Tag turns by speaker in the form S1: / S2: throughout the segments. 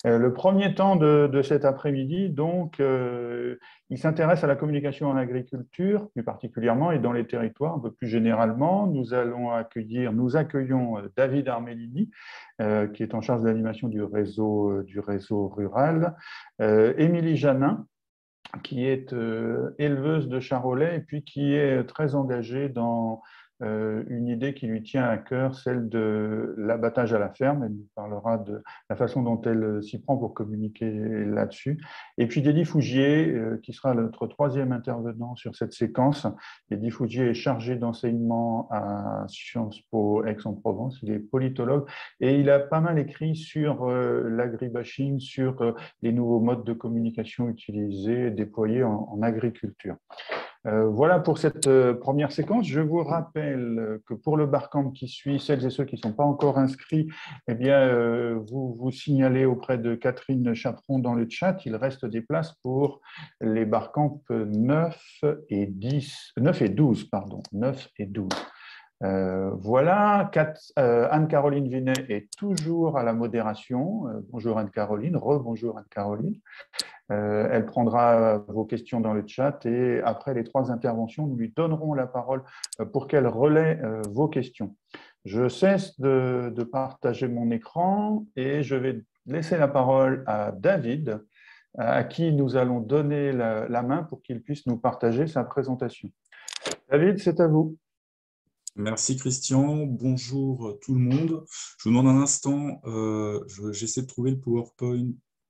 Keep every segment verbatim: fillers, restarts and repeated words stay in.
S1: Euh, le premier temps de, de cet après-midi, donc, euh, il s'intéresse à la communication en agriculture, plus particulièrement, et dans les territoires, un peu plus généralement. Nous allons accueillir, nous accueillons euh, David Armelini, euh, qui est en charge de l'animation du réseau, euh, du réseau rural, euh, Émilie Janin, qui est euh, éleveuse de charolais et puis qui est très engagée dans euh, une idée qui lui tient à cœur, celle de l'abattage à la ferme. Elle nous parlera de la façon dont elle s'y prend pour communiquer là-dessus. Et puis Dédi Fougier, euh, qui sera notre troisième intervenant sur cette séquence. Dédi Fougier est chargé d'enseignement à Sciences Po Aix-en-Provence. Il est politologue et il a pas mal écrit sur euh, l'agribashing, sur euh, les nouveaux modes de communication utilisés, déployés en, en agriculture. Euh, voilà pour cette euh, première séquence. Je vous rappelle que pour le barcamp qui suit, celles et ceux qui ne sont pas encore inscrits, eh bien, euh, vous vous signalez auprès de Catherine Chaperon dans le chat. Il reste des places pour les barcamps neuf et dix, neuf et douze, pardon, neuf et douze. Euh, voilà, euh, Anne-Caroline Vinet est toujours à la modération. Euh, bonjour Anne-Caroline, rebonjour Anne-Caroline. Euh, elle prendra vos questions dans le chat et après les trois interventions, nous lui donnerons la parole pour qu'elle relaie euh, vos questions. Je cesse de, de partager mon écran et je vais laisser la parole à David, à qui nous allons donner la, la main pour qu'il puisse nous partager sa présentation. David, c'est à vous.
S2: Merci Christian, bonjour tout le monde. Je vous demande un instant, euh, j'essaie de trouver le PowerPoint.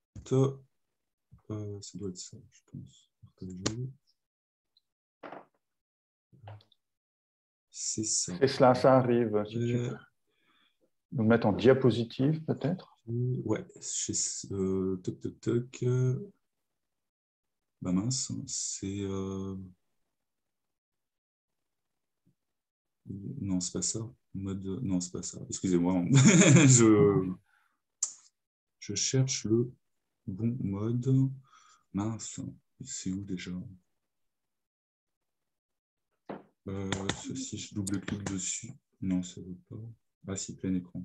S2: Euh, ça doit être ça, je pense. C'est ça.
S1: C'est cela, ça arrive. Si tu peux nous mettre en diapositive, peut-être.
S2: Ouais, chez, euh, toc toc toc. Bah mince, c'est. Euh... Non, c'est pas ça. Mode... Non, c'est pas ça. Excusez-moi. je... je cherche le bon mode. Mince, c'est où déjà? euh, Si je double-clique dessus. Non, ça ne veut pas. Ah si, plein écran.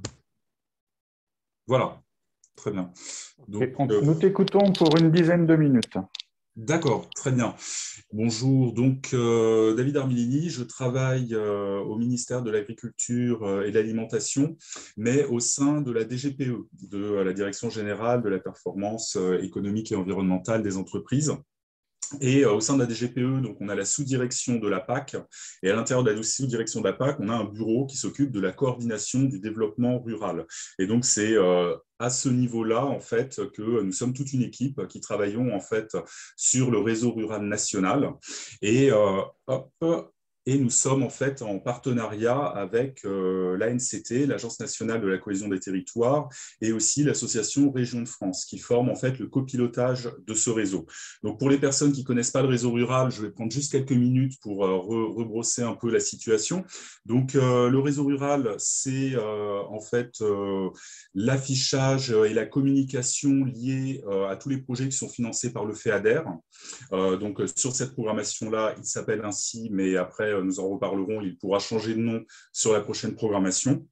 S2: Voilà, très bien. Donc,
S1: on,
S2: euh...
S1: nous t'écoutons pour une dizaine de minutes.
S2: D'accord, très bien. Bonjour, donc euh, David Armelini, je travaille euh, au ministère de l'Agriculture euh, et de l'Alimentation, mais au sein de la D G P E, de euh, la Direction générale de la performance euh, économique et environnementale des entreprises. Et euh, au sein de la D G P E, donc, on a la sous-direction de la P A C, et à l'intérieur de la sous-direction de la P A C, on a un bureau qui s'occupe de la coordination du développement rural. Et donc, c'est euh, à ce niveau-là, en fait, que nous sommes toute une équipe qui travaillons, en fait, sur le réseau rural national. Et euh, hop, et nous sommes en fait en partenariat avec euh, l'A N C T, l'Agence nationale de la cohésion des territoires, et aussi l'association Régions de France, qui forment en fait le copilotage de ce réseau. Donc pour les personnes qui ne connaissent pas le réseau rural, je vais prendre juste quelques minutes pour euh, re rebrosser un peu la situation. Donc euh, le réseau rural, c'est euh, en fait euh, l'affichage et la communication liée euh, à tous les projets qui sont financés par le FEADER. Euh, donc sur cette programmation-là, il s'appelle ainsi, mais après nous en reparlerons, il pourra changer de nom sur la prochaine programmation.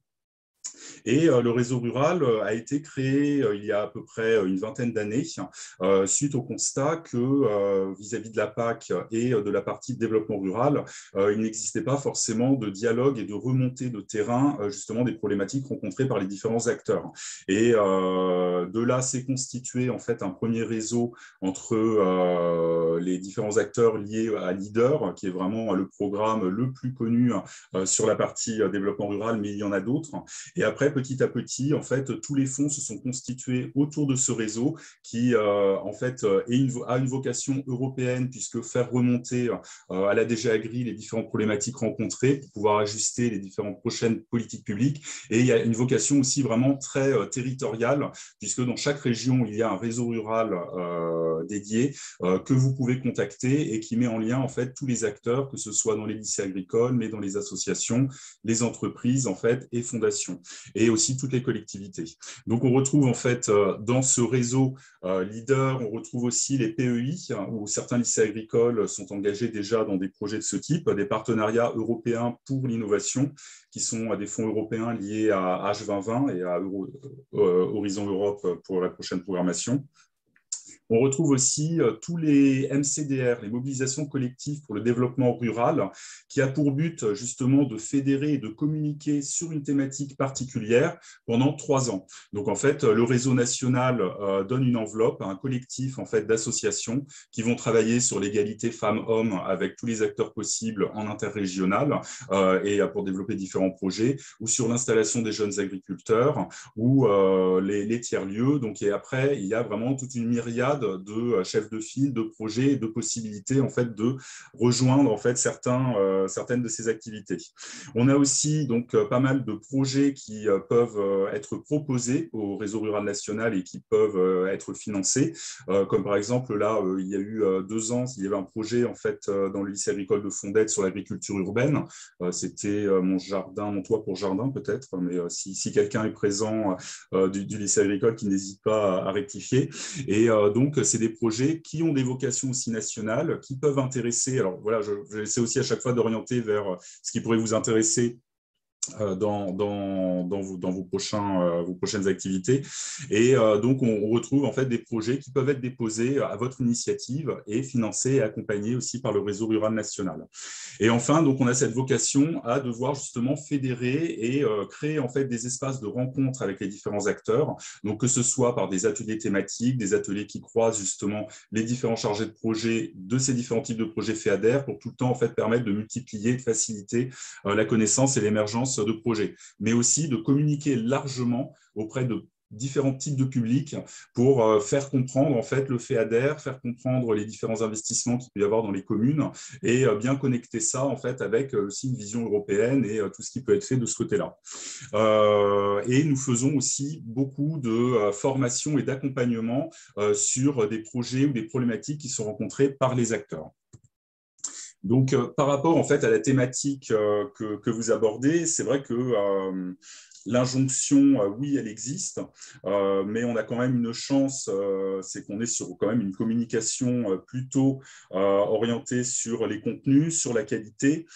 S2: Et euh, le réseau rural euh, a été créé euh, il y a à peu près une vingtaine d'années, euh, suite au constat que euh, vis-à-vis de la P A C et euh, de la partie de développement rural, euh, il n'existait pas forcément de dialogue et de remontée de terrain, euh, justement des problématiques rencontrées par les différents acteurs. Et euh, de là s'est constitué en fait un premier réseau entre euh, les différents acteurs liés à Leader, qui est vraiment le programme le plus connu euh, sur la partie euh, développement rural, mais il y en a d'autres. Et après, petit à petit, en fait, tous les fonds se sont constitués autour de ce réseau qui, euh, en fait, est une, a une vocation européenne, puisque faire remonter euh, à la D G Agri les différentes problématiques rencontrées pour pouvoir ajuster les différentes prochaines politiques publiques. Et il y a une vocation aussi vraiment très euh, territoriale, puisque dans chaque région, il y a un réseau rural euh, dédié euh, que vous pouvez contacter et qui met en lien, en fait, tous les acteurs, que ce soit dans les lycées agricoles, mais dans les associations, les entreprises, en fait, et fondations. et aussi toutes les collectivités. Donc, on retrouve en fait dans ce réseau leader, on retrouve aussi les P E I, où certains lycées agricoles sont engagés déjà dans des projets de ce type, des partenariats européens pour l'innovation, qui sont à des fonds européens liés à H vingt vingt et à Euro, euh, Horizon Europe pour la prochaine programmation. On retrouve aussi euh, tous les M C D R, les mobilisations collectives pour le développement rural, qui a pour but justement de fédérer et de communiquer sur une thématique particulière pendant trois ans. Donc en fait, le réseau national euh, donne une enveloppe à un collectif en fait d'associations qui vont travailler sur l'égalité femmes-hommes avec tous les acteurs possibles en interrégional euh, et pour développer différents projets, ou sur l'installation des jeunes agriculteurs ou euh, les, les tiers-lieux. Donc et après, il y a vraiment toute une myriade de chefs de file, de projets et de possibilités en fait de rejoindre en fait certains, euh, certaines de ces activités. On a aussi donc pas mal de projets qui euh, peuvent euh, être proposés au réseau rural national et qui peuvent euh, être financés, euh, comme par exemple là euh, il y a eu euh, deux ans il y avait un projet en fait euh, dans le lycée agricole de Fondettes sur l'agriculture urbaine. Euh, C'était euh, mon jardin, mon toit pour jardin peut-être, mais euh, si, si quelqu'un est présent euh, du, du lycée agricole, qui n'hésite pas à, à rectifier. Et euh, donc Donc, c'est des projets qui ont des vocations aussi nationales, qui peuvent intéresser. Alors voilà, je, je vais essayer aussi à chaque fois d'orienter vers ce qui pourrait vous intéresser Dans, dans, dans, vos, dans vos, prochains, euh, vos prochaines activités. Et euh, donc, on, on retrouve en fait des projets qui peuvent être déposés à votre initiative et financés et accompagnés aussi par le réseau rural national. Et enfin, donc, on a cette vocation à devoir justement fédérer et euh, créer en fait des espaces de rencontre avec les différents acteurs, donc que ce soit par des ateliers thématiques, des ateliers qui croisent justement les différents chargés de projet de ces différents types de projets FEADER pour tout le temps en fait permettre de multiplier, de faciliter euh, la connaissance et l'émergence de projets, mais aussi de communiquer largement auprès de différents types de publics pour euh, faire comprendre en fait le FEADER, faire comprendre les différents investissements qu'il peut y avoir dans les communes et euh, bien connecter ça en fait avec euh, aussi une vision européenne et euh, tout ce qui peut être fait de ce côté-là. Euh, et nous faisons aussi beaucoup de euh, formation et d'accompagnement euh, sur des projets ou des problématiques qui sont rencontrées par les acteurs. Donc, euh, par rapport en fait à la thématique euh, que, que vous abordez, c'est vrai que euh, l'injonction, euh, oui, elle existe, euh, mais on a quand même une chance, euh, c'est qu'on est sur quand même une communication euh, plutôt euh, orientée sur les contenus, sur la qualité,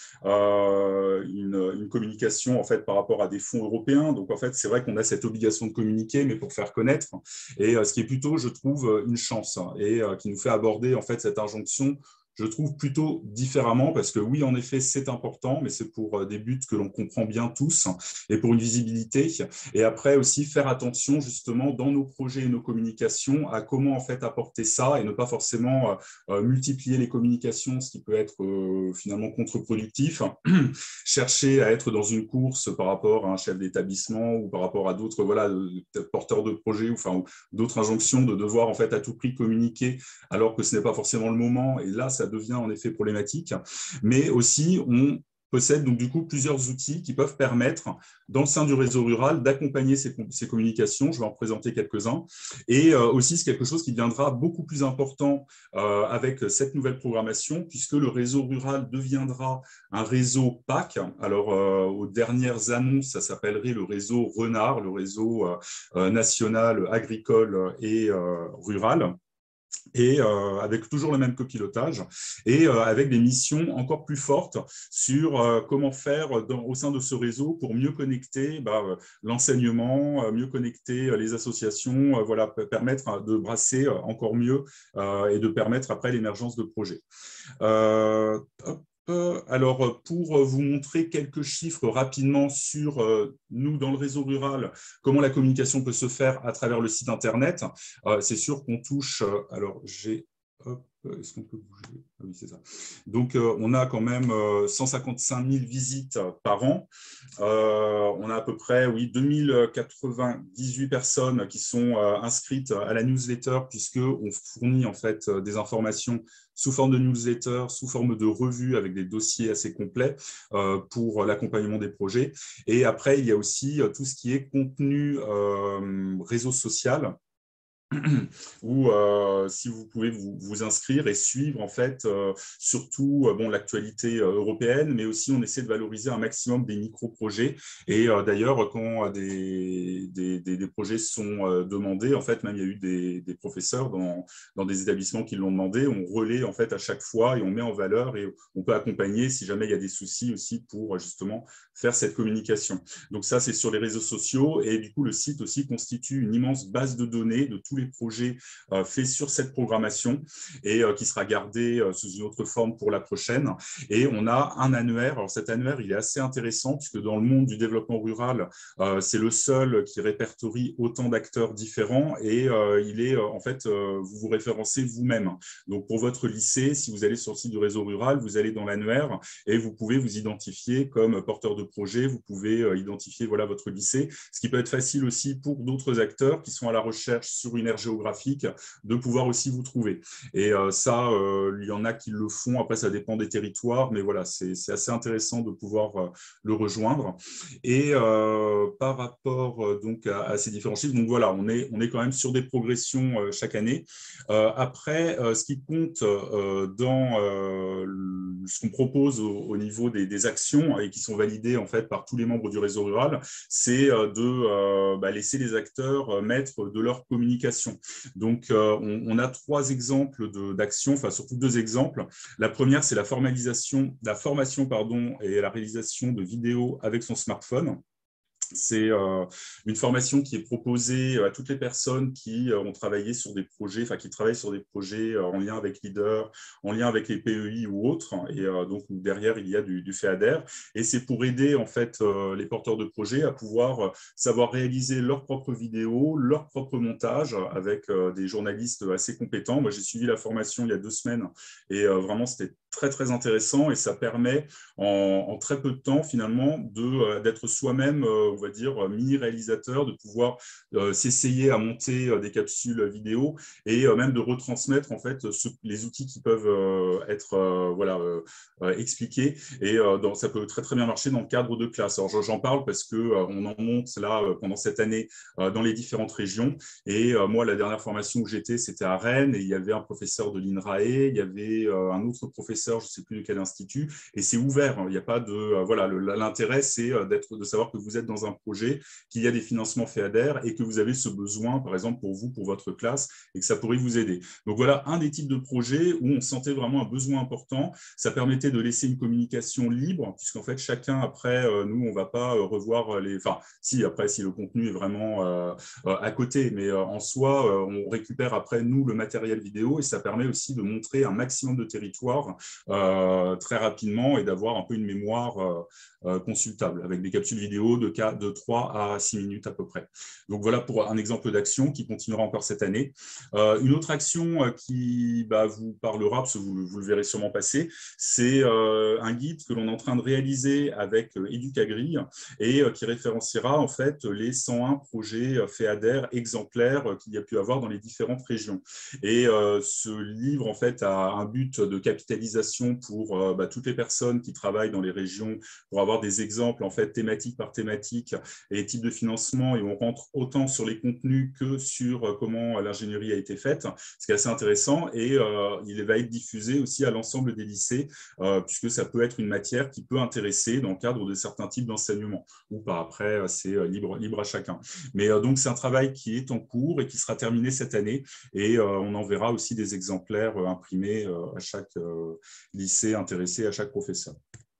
S2: euh, une, une communication en fait par rapport à des fonds européens. Donc, en fait, c'est vrai qu'on a cette obligation de communiquer, mais pour faire connaître, et euh, ce qui est plutôt, je trouve, une chance hein, et euh, qui nous fait aborder en fait cette injonction, je trouve plutôt différemment, parce que oui, en effet, c'est important, mais c'est pour des buts que l'on comprend bien tous et pour une visibilité. Et après aussi faire attention justement dans nos projets et nos communications à comment en fait apporter ça et ne pas forcément euh, multiplier les communications, ce qui peut être euh, finalement contre-productif. Chercher à être dans une course par rapport à un chef d'établissement ou par rapport à d'autres voilà, porteurs de projets ou enfin, d'autres injonctions de devoir en fait à tout prix communiquer alors que ce n'est pas forcément le moment. Et là, ça devient en effet problématique, mais aussi on possède donc du coup plusieurs outils qui peuvent permettre dans le sein du réseau rural d'accompagner ces, ces communications. Je vais en présenter quelques-uns et euh, aussi c'est quelque chose qui deviendra beaucoup plus important euh, avec cette nouvelle programmation puisque le réseau rural deviendra un réseau P A C. Alors euh, aux dernières annonces, ça s'appellerait le réseau RENAR, le réseau euh, national agricole et euh, rural. Et euh, avec toujours le même copilotage et euh, avec des missions encore plus fortes sur euh, comment faire dans, au sein de ce réseau pour mieux connecter bah, l'enseignement, euh, mieux connecter les associations, euh, voilà, permettre de brasser encore mieux euh, et de permettre après l'émergence de projets. Euh, hop. Alors, pour vous montrer quelques chiffres rapidement sur euh, nous dans le réseau rural, comment la communication peut se faire à travers le site Internet, euh, c'est sûr qu'on touche, euh, alors j'ai, hop, est-ce qu'on peut bouger? Ah oui, c'est ça. Donc, euh, on a quand même euh, cent cinquante-cinq mille visites par an. Euh, on a à peu près, oui, deux mille quatre-vingt-dix-huit personnes qui sont euh, inscrites à la newsletter puisqu'on fournit en fait des informations sous forme de newsletter, sous forme de revue avec des dossiers assez complets euh, pour l'accompagnement des projets. Et après, il y a aussi tout ce qui est contenu euh, réseau social. où euh, si vous pouvez vous, vous inscrire et suivre en fait euh, surtout euh, bon, l'actualité euh, européenne, mais aussi on essaie de valoriser un maximum des micro-projets. Et euh, d'ailleurs, quand des, des, des, des projets sont euh, demandés, en fait, même il y a eu des, des professeurs dans, dans des établissements qui l'ont demandé, on relaie en fait à chaque fois et on met en valeur et on peut accompagner si jamais il y a des soucis aussi pour justement faire cette communication. Donc ça, c'est sur les réseaux sociaux et du coup, le site aussi constitue une immense base de données de tous les projets euh, faits sur cette programmation et euh, qui sera gardée euh, sous une autre forme pour la prochaine. Et on a un annuaire. Alors cet annuaire, il est assez intéressant puisque dans le monde du développement rural, euh, c'est le seul qui répertorie autant d'acteurs différents et euh, il est euh, en fait, euh, vous vous référencez vous-même. Donc pour votre lycée, si vous allez sur le site du réseau rural, vous allez dans l'annuaire et vous pouvez vous identifier comme porteur de projet, vous pouvez euh, identifier voilà, votre lycée, ce qui peut être facile aussi pour d'autres acteurs qui sont à la recherche sur une aire géographique de pouvoir aussi vous trouver. Et euh, ça, euh, il y en a qui le font, après ça dépend des territoires, mais voilà, c'est assez intéressant de pouvoir euh, le rejoindre. Et euh, par rapport euh, donc à, à ces différents chiffres, donc voilà, on est, on est quand même sur des progressions euh, chaque année. Euh, après, euh, ce qui compte euh, dans euh, ce qu'on propose au, au niveau des, des actions et qui sont validées en fait par tous les membres du réseau rural, c'est euh, de euh, bah, laisser les acteurs euh, mettre de leur communication. Donc, euh, on, on a trois exemples d'actions, enfin surtout deux exemples. La première, c'est la formalisation, la formation pardon, et la réalisation de vidéos avec son smartphone. C'est euh, une formation qui est proposée à toutes les personnes qui euh, ont travaillé sur des projets, enfin qui travaillent sur des projets euh, en lien avec Leader, en lien avec les P E I ou autres. Et euh, donc derrière, il y a du, du FEADER. Et c'est pour aider en fait euh, les porteurs de projets à pouvoir euh, savoir réaliser leurs propres vidéos, leur propre montage avec euh, des journalistes assez compétents. Moi, j'ai suivi la formation il y a deux semaines et euh, vraiment, c'était très, très intéressant et ça permet en, en très peu de temps, finalement, d'être soi-même, euh, on va dire, mini-réalisateur, de pouvoir euh, s'essayer à monter euh, des capsules vidéo et euh, même de retransmettre, en fait, ce, les outils qui peuvent euh, être euh, voilà, euh, euh, expliqués. Et euh, dans, ça peut très, très bien marcher dans le cadre de classe. Alors, j'en parle parce qu'on euh, en monte là euh, pendant cette année euh, dans les différentes régions. Et euh, moi, la dernière formation où j'étais, c'était à Rennes et il y avait un professeur de l'INRAE, il y avait euh, un autre professeur, je ne sais plus de quel institut, et c'est ouvert. Il n'y a pas de euh, voilà, l'intérêt, c'est d'être, de savoir que vous êtes dans un projet, qu'il y a des financements FEADER et que vous avez ce besoin, par exemple pour vous, pour votre classe, et que ça pourrait vous aider. Donc voilà un des types de projets où on sentait vraiment un besoin important. Ça permettait de laisser une communication libre, puisqu'en fait chacun après, euh, nous on ne va pas euh, revoir les. Enfin, si après si le contenu est vraiment euh, euh, à côté, mais euh, en soi, euh, on récupère après nous le matériel vidéo et ça permet aussi de montrer un maximum de territoire Euh, très rapidement et d'avoir un peu une mémoire euh, euh, consultable avec des capsules vidéo de, de trois à six minutes à peu près. Donc voilà pour un exemple d'action qui continuera encore cette année. Euh, une autre action euh, qui bah, vous parlera, parce que vous, vous le verrez sûrement passer, c'est euh, un guide que l'on est en train de réaliser avec euh, Educagri et euh, qui référenciera en fait les cent un projets euh, FEADER exemplaires euh, qu'il y a pu avoir dans les différentes régions. Et euh, ce livre en fait a un but de capitalisation pour euh, bah, toutes les personnes qui travaillent dans les régions pour avoir des exemples en fait thématique par thématique et type de financement et on rentre autant sur les contenus que sur euh, comment l'ingénierie a été faite, ce qui est assez intéressant et euh, il va être diffusé aussi à l'ensemble des lycées euh, puisque ça peut être une matière qui peut intéresser dans le cadre de certains types d'enseignement ou par après c'est euh, libre, libre à chacun. Mais euh, donc c'est un travail qui est en cours et qui sera terminé cette année et euh, on enverra aussi des exemplaires euh, imprimés euh, à chaque euh, lycée intéressé, à chaque professeur.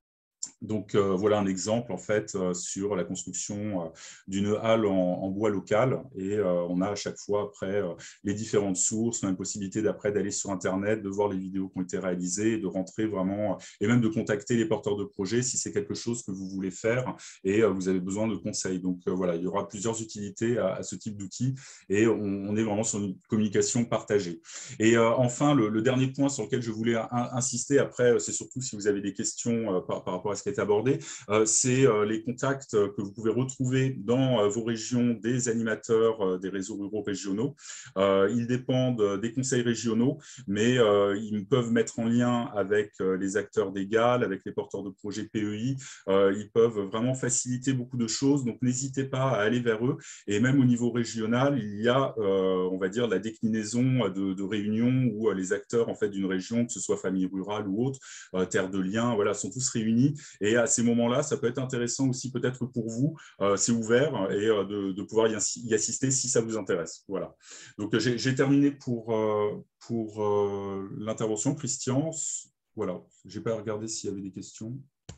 S2: Donc euh, voilà un exemple en fait euh, sur la construction euh, d'une halle en, en bois local et euh, on a à chaque fois après euh, les différentes sources, on a une possibilité d'après d'aller sur internet, de voir les vidéos qui ont été réalisées, de rentrer vraiment et même de contacter les porteurs de projets si c'est quelque chose que vous voulez faire et euh, vous avez besoin de conseils. Donc euh, voilà, il y aura plusieurs utilités à, à ce type d'outils et on, on est vraiment sur une communication partagée. Et euh, enfin le, le dernier point sur lequel je voulais in insister après, c'est surtout si vous avez des questions euh, par, par rapport à ce qui est abordé, euh, c'est euh, les contacts que vous pouvez retrouver dans euh, vos régions des animateurs euh, des réseaux ruraux régionaux. Euh, ils dépendent des conseils régionaux, mais euh, ils peuvent mettre en lien avec euh, les acteurs des G A L, avec les porteurs de projets P E I. Euh, ils peuvent vraiment faciliter beaucoup de choses, donc n'hésitez pas à aller vers eux. Et même au niveau régional, il y a, euh, on va dire, la déclinaison de, de réunions où euh, les acteurs en fait, d'une région, que ce soit famille rurale ou autre, euh, terre de liens, voilà, sont tous réunis. Et à ces moments-là, ça peut être intéressant aussi peut-être pour vous, euh, c'est ouvert, et euh, de, de pouvoir y, y assister si ça vous intéresse. Voilà. Donc j'ai terminé pour, euh, pour euh, l'intervention. Christian, voilà, je n'ai pas regardé s'il y avait des questions.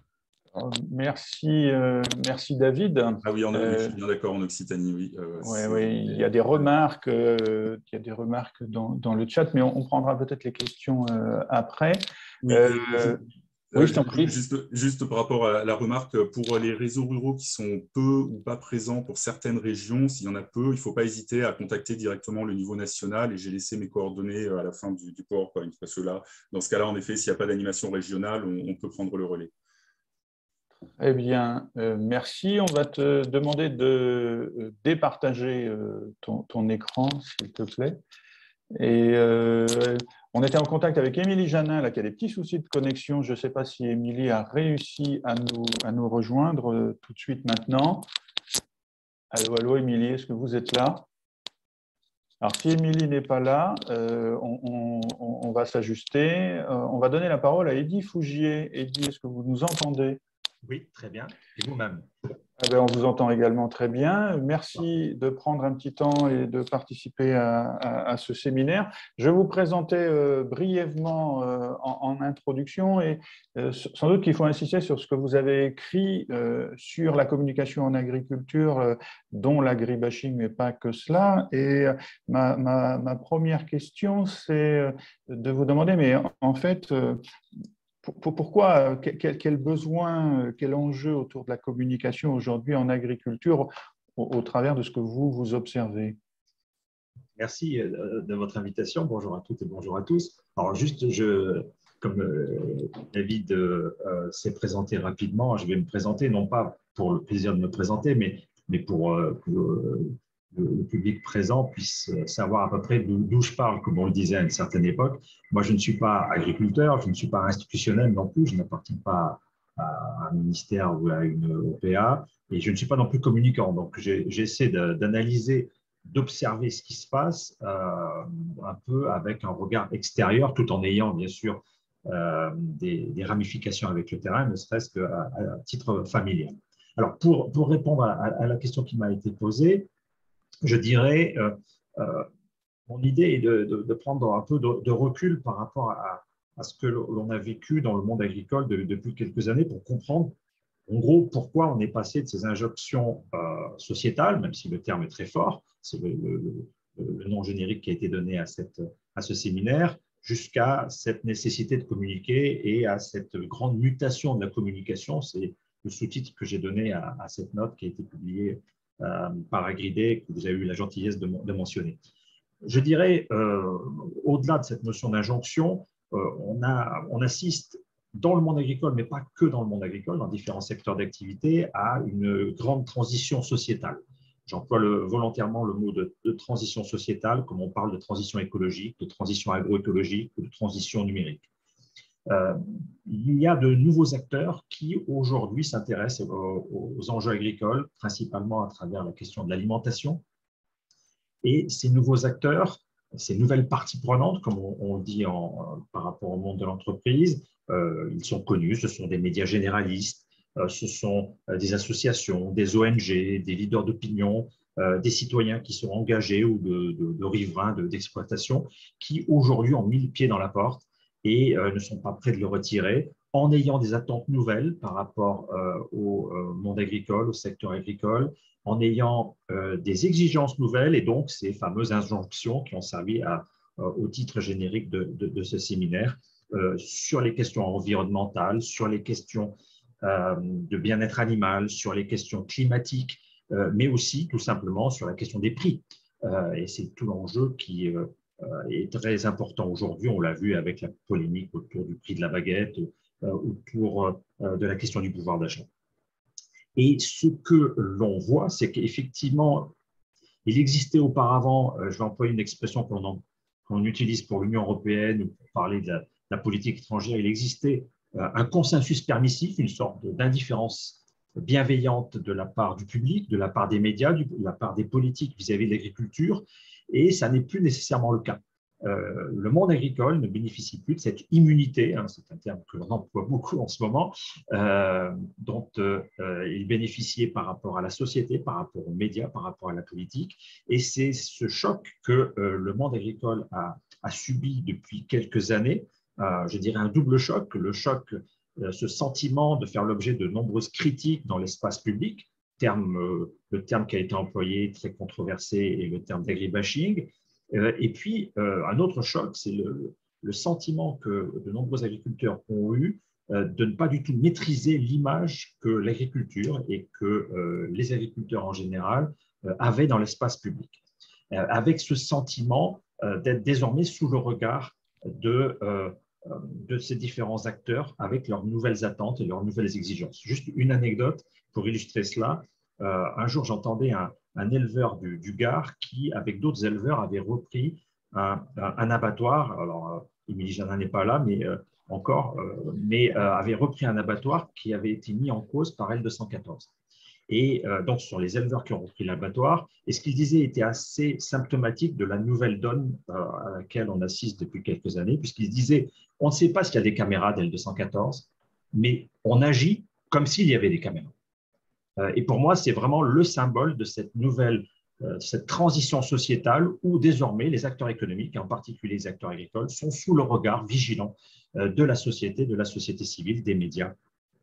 S1: Merci, euh, merci David.
S2: Ah oui, on a,
S1: euh,
S2: je suis bien d'accord, en Occitanie, oui. Euh,
S1: ouais, ouais, il y a des remarques, euh, il y a des remarques dans, dans le chat, mais on, on prendra peut-être les questions euh, après.
S2: Oui,
S1: euh,
S2: je,
S1: oui, je t'en prie.
S2: Juste, juste par rapport à la remarque, pour les réseaux ruraux qui sont peu ou pas présents pour certaines régions, s'il y en a peu, il ne faut pas hésiter à contacter directement le niveau national, et j'ai laissé mes coordonnées à la fin du, du PowerPoint, parce que là, dans ce cas-là, en effet, s'il n'y a pas d'animation régionale, on, on peut prendre le relais.
S1: Eh bien, euh, merci. On va te demander de euh, départager euh, ton, ton écran, s'il te plaît. Et euh, on était en contact avec Émilie Janin, là, qui a des petits soucis de connexion. Je ne sais pas si Émilie a réussi à nous, à nous rejoindre euh, tout de suite maintenant. Allô, allô, Émilie, est-ce que vous êtes là? Alors, si Émilie n'est pas là, euh, on, on, on va s'ajuster. Euh, on va donner la parole à Eddy Fougier. Eddy, est-ce que vous nous entendez?
S3: Oui, très bien. Et vous-même?
S1: Ah ben, on vous entend également très bien. Merci de prendre un petit temps et de participer à, à, à ce séminaire. Je vais vous présenter euh, brièvement euh, en, en introduction, et euh, sans doute qu'il faut insister sur ce que vous avez écrit euh, sur la communication en agriculture, euh, dont l'agribashing, mais pas que cela. Et euh, ma, ma, ma première question, c'est de vous demander, mais en, en fait, euh, pourquoi, quel, quel besoin, quel enjeu autour de la communication aujourd'hui en agriculture au, au travers de ce que vous, vous observez?
S3: Merci de votre invitation. Bonjour à toutes et bonjour à tous. Alors juste, je, comme David euh, s'est présenté rapidement, je vais me présenter, non pas pour le plaisir de me présenter, mais, mais pour euh, que le, le public présent puisse savoir à peu près d'où je parle, comme on le disait à une certaine époque. Moi, je ne suis pas agriculteur, je ne suis pas institutionnel non plus, je n'appartiens pas à un ministère ou à une O P A, et je ne suis pas non plus communicant. Donc, j'essaie d'analyser, d'observer ce qui se passe euh, un peu avec un regard extérieur, tout en ayant bien sûr euh, des, des ramifications avec le terrain, ne serait-ce qu'à à titre familial. Alors, pour, pour répondre à, à la question qui m'a été posée, je dirais, euh, euh, mon idée est de, de, de prendre un peu de, de recul par rapport à, à ce que l'on a vécu dans le monde agricole de, depuis quelques années pour comprendre, en gros, pourquoi on est passé de ces injonctions euh, sociétales, même si le terme est très fort, c'est le, le, le nom générique qui a été donné à, cette, à ce séminaire, jusqu'à cette nécessité de communiquer et à cette grande mutation de la communication. C'est le sous-titre que j'ai donné à, à cette note qui a été publiée euh, par Agridé, que vous avez eu la gentillesse de, de mentionner. Je dirais, euh, au-delà de cette notion d'injonction, euh, on, a, on assiste dans le monde agricole, mais pas que dans le monde agricole, dans différents secteurs d'activité, à une grande transition sociétale. J'emploie le, volontairement le mot de, de transition sociétale, comme on parle de transition écologique, de transition agroécologique ou de transition numérique. Euh, il y a de nouveaux acteurs qui aujourd'hui s'intéressent aux, aux enjeux agricoles, principalement à travers la question de l'alimentation. Et ces nouveaux acteurs, ces nouvelles parties prenantes, comme on, on dit en, par rapport au monde de l'entreprise, euh, ils sont connus, ce sont des médias généralistes, euh, ce sont euh, des associations, des O N G, des leaders d'opinion, euh, des citoyens qui sont engagés ou de, de, de riverains d'exploitation, qui aujourd'hui ont mis le pied dans la porte et euh, ne sont pas prêts de le retirer, en ayant des attentes nouvelles par rapport euh, au euh, monde agricole, au secteur agricole, en ayant euh, des exigences nouvelles et donc ces fameuses injonctions qui ont servi à, euh, au titre générique de, de, de ce séminaire euh, sur les questions environnementales, sur les questions euh, de bien-être animal, sur les questions climatiques, euh, mais aussi tout simplement sur la question des prix. Euh, et c'est tout l'enjeu qui euh, est très important aujourd'hui. On l'a vu avec la polémique autour du prix de la baguette autour de la question du pouvoir d'achat. Et ce que l'on voit, c'est qu'effectivement, il existait auparavant, je vais employer une expression qu'on qu'on utilise pour l'Union européenne ou pour parler de la, de la politique étrangère, il existait un consensus permissif, une sorte d'indifférence bienveillante de la part du public, de la part des médias, de la part des politiques vis-à-vis de l'agriculture, et ça n'est plus nécessairement le cas. Euh, le monde agricole ne bénéficie plus de cette immunité, hein, c'est un terme que l'on emploie beaucoup en ce moment, euh, dont euh, il bénéficiait par rapport à la société, par rapport aux médias, par rapport à la politique. Et c'est ce choc que euh, le monde agricole a, a subi depuis quelques années, euh, je dirais un double choc, le choc, euh, ce sentiment de faire l'objet de nombreuses critiques dans l'espace public, terme, euh, le terme qui a été employé, très controversé, est le terme d'agribashing. Et puis, un autre choc, c'est le, le sentiment que de nombreux agriculteurs ont eu de ne pas du tout maîtriser l'image que l'agriculture et que les agriculteurs en général avaient dans l'espace public, avec ce sentiment d'être désormais sous le regard de, de ces différents acteurs avec leurs nouvelles attentes et leurs nouvelles exigences. Juste une anecdote pour illustrer cela. Un jour, j'entendais un un éleveur du, du Gard qui, avec d'autres éleveurs, avait repris un, un, un abattoir. Alors, Émilie Janin n'est pas là, mais euh, encore, euh, mais euh, avait repris un abattoir qui avait été mis en cause par L deux cent quatorze. Et euh, donc, ce sont les éleveurs qui ont repris l'abattoir. Et ce qu'il disait était assez symptomatique de la nouvelle donne euh, à laquelle on assiste depuis quelques années, puisqu'il disait on ne sait pas s'il y a des caméras d'L deux cent quatorze, mais on agit comme s'il y avait des caméras. Et pour moi, c'est vraiment le symbole de cette nouvelle, cette transition sociétale où désormais les acteurs économiques, et en particulier les acteurs agricoles, sont sous le regard vigilant de la société, de la société civile, des médias.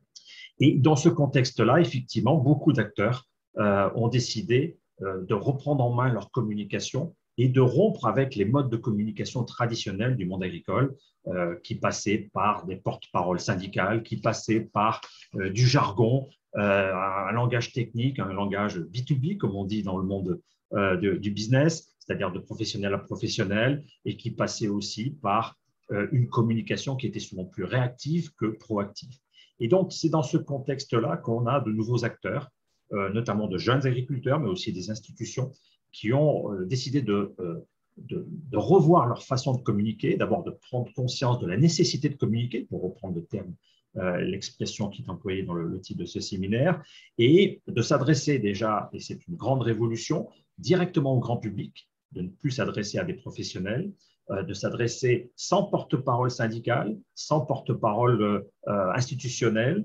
S3: Et dans ce contexte-là, effectivement, beaucoup d'acteurs ont décidé de reprendre en main leur communication et de rompre avec les modes de communication traditionnels du monde agricole euh, qui passaient par des porte-paroles syndicales, qui passaient par euh, du jargon, euh, un langage technique, un langage B deux B, comme on dit dans le monde euh, de, du business, c'est-à-dire de professionnel à professionnel, et qui passaient aussi par euh, une communication qui était souvent plus réactive que proactive. Et donc, c'est dans ce contexte-là qu'on a de nouveaux acteurs, euh, notamment de jeunes agriculteurs, mais aussi des institutions qui ont euh, décidé de, euh, de, de revoir leur façon de communiquer, d'abord de prendre conscience de la nécessité de communiquer, pour reprendre le terme, euh, l'expression qui est employée dans le, le titre de ce séminaire, et de s'adresser déjà, et c'est une grande révolution, directement au grand public, de ne plus s'adresser à des professionnels, euh, de s'adresser sans porte-parole syndicale, sans porte-parole euh, institutionnelle,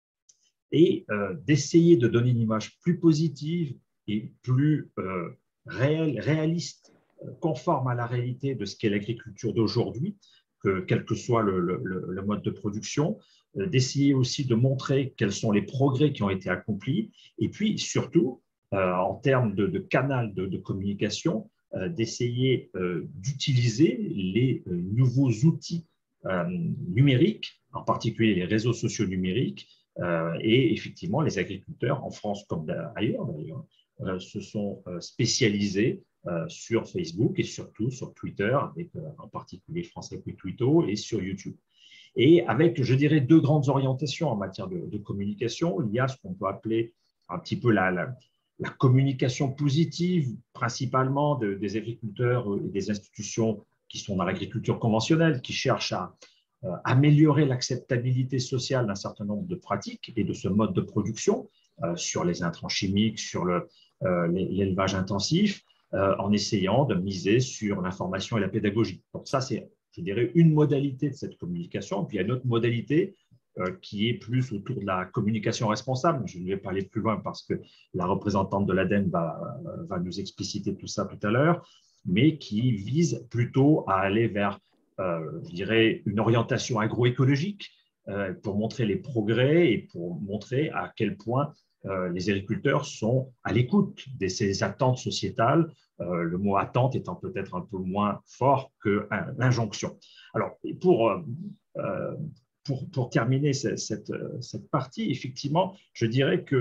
S3: et euh, d'essayer de donner une image plus positive et plus euh, réel, réaliste, conforme à la réalité de ce qu'est l'agriculture d'aujourd'hui, que, quel que soit le, le, le mode de production, euh, d'essayer aussi de montrer quels sont les progrès qui ont été accomplis, et puis surtout, euh, en termes de, de canal de, de communication, euh, d'essayer euh, d'utiliser les euh, nouveaux outils euh, numériques, en particulier les réseaux sociaux numériques, euh, et effectivement, les agriculteurs, en France comme ailleurs d'ailleurs, euh, se sont euh, spécialisés Euh, sur Facebook et surtout sur Twitter, avec euh, en particulier Français Twito, et sur YouTube. Et avec, je dirais, deux grandes orientations en matière de, de communication. Il y a ce qu'on peut appeler un petit peu la, la, la communication positive, principalement de, des agriculteurs et des institutions qui sont dans l'agriculture conventionnelle, qui cherchent à euh, améliorer l'acceptabilité sociale d'un certain nombre de pratiques et de ce mode de production euh, sur les intrants chimiques, sur le, euh, l'élevage intensif, Euh, en essayant de miser sur l'information et la pédagogie. Donc ça, c'est, je dirais, une modalité de cette communication. Et puis, il y a une autre modalité euh, qui est plus autour de la communication responsable. Je ne vais pas aller plus loin parce que la représentante de l'A D E M va, va nous expliciter tout ça tout à l'heure, mais qui vise plutôt à aller vers, euh, je dirais, une orientation agroécologique euh, pour montrer les progrès et pour montrer à quel point euh, les agriculteurs sont à l'écoute de ces attentes sociétales. Euh, le mot attente étant peut-être un peu moins fort que injonction. Alors, pour, euh, pour, pour terminer cette, cette, cette partie, effectivement, je dirais que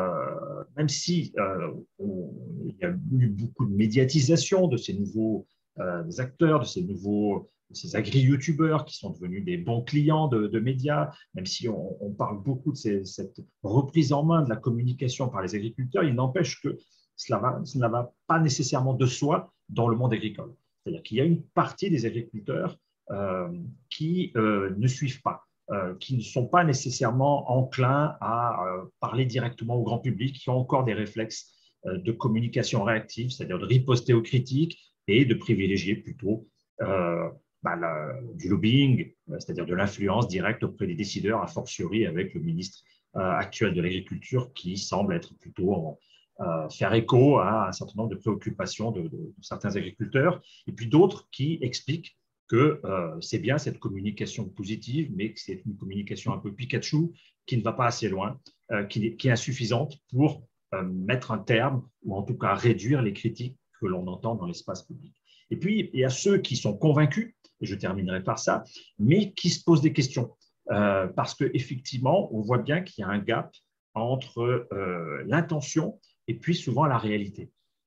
S3: euh, même si euh, on, il y a eu beaucoup de médiatisation de ces nouveaux euh, des acteurs, de ces nouveaux, de ces agri-youtubeurs qui sont devenus des bons clients de, de médias, même si on, on parle beaucoup de ces, cette reprise en main de la communication par les agriculteurs, il n'empêche que cela, va, cela ne va pas nécessairement de soi dans le monde agricole. C'est-à-dire qu'il y a une partie des agriculteurs euh, qui euh, ne suivent pas, euh, qui ne sont pas nécessairement enclins à euh, parler directement au grand public, qui ont encore des réflexes euh, de communication réactive, c'est-à-dire de riposter aux critiques et de privilégier plutôt euh, bah, la, du lobbying, c'est-à-dire de l'influence directe auprès des décideurs, a fortiori avec le ministre euh, actuel de l'Agriculture qui semble être plutôt en, euh, faire écho à un certain nombre de préoccupations de, de, de certains agriculteurs, et puis d'autres qui expliquent que euh, c'est bien cette communication positive, mais que c'est une communication un peu Pikachu qui ne va pas assez loin, euh, qui, qui est insuffisante pour euh, mettre un terme ou en tout cas réduire les critiques que l'on entend dans l'espace public. Et puis, il y a ceux qui sont convaincus, et je terminerai par ça, mais qui se posent des questions. Euh, parce qu'effectivement, on voit bien qu'il y a un gap entre euh, l'intention et puis souvent la réalité.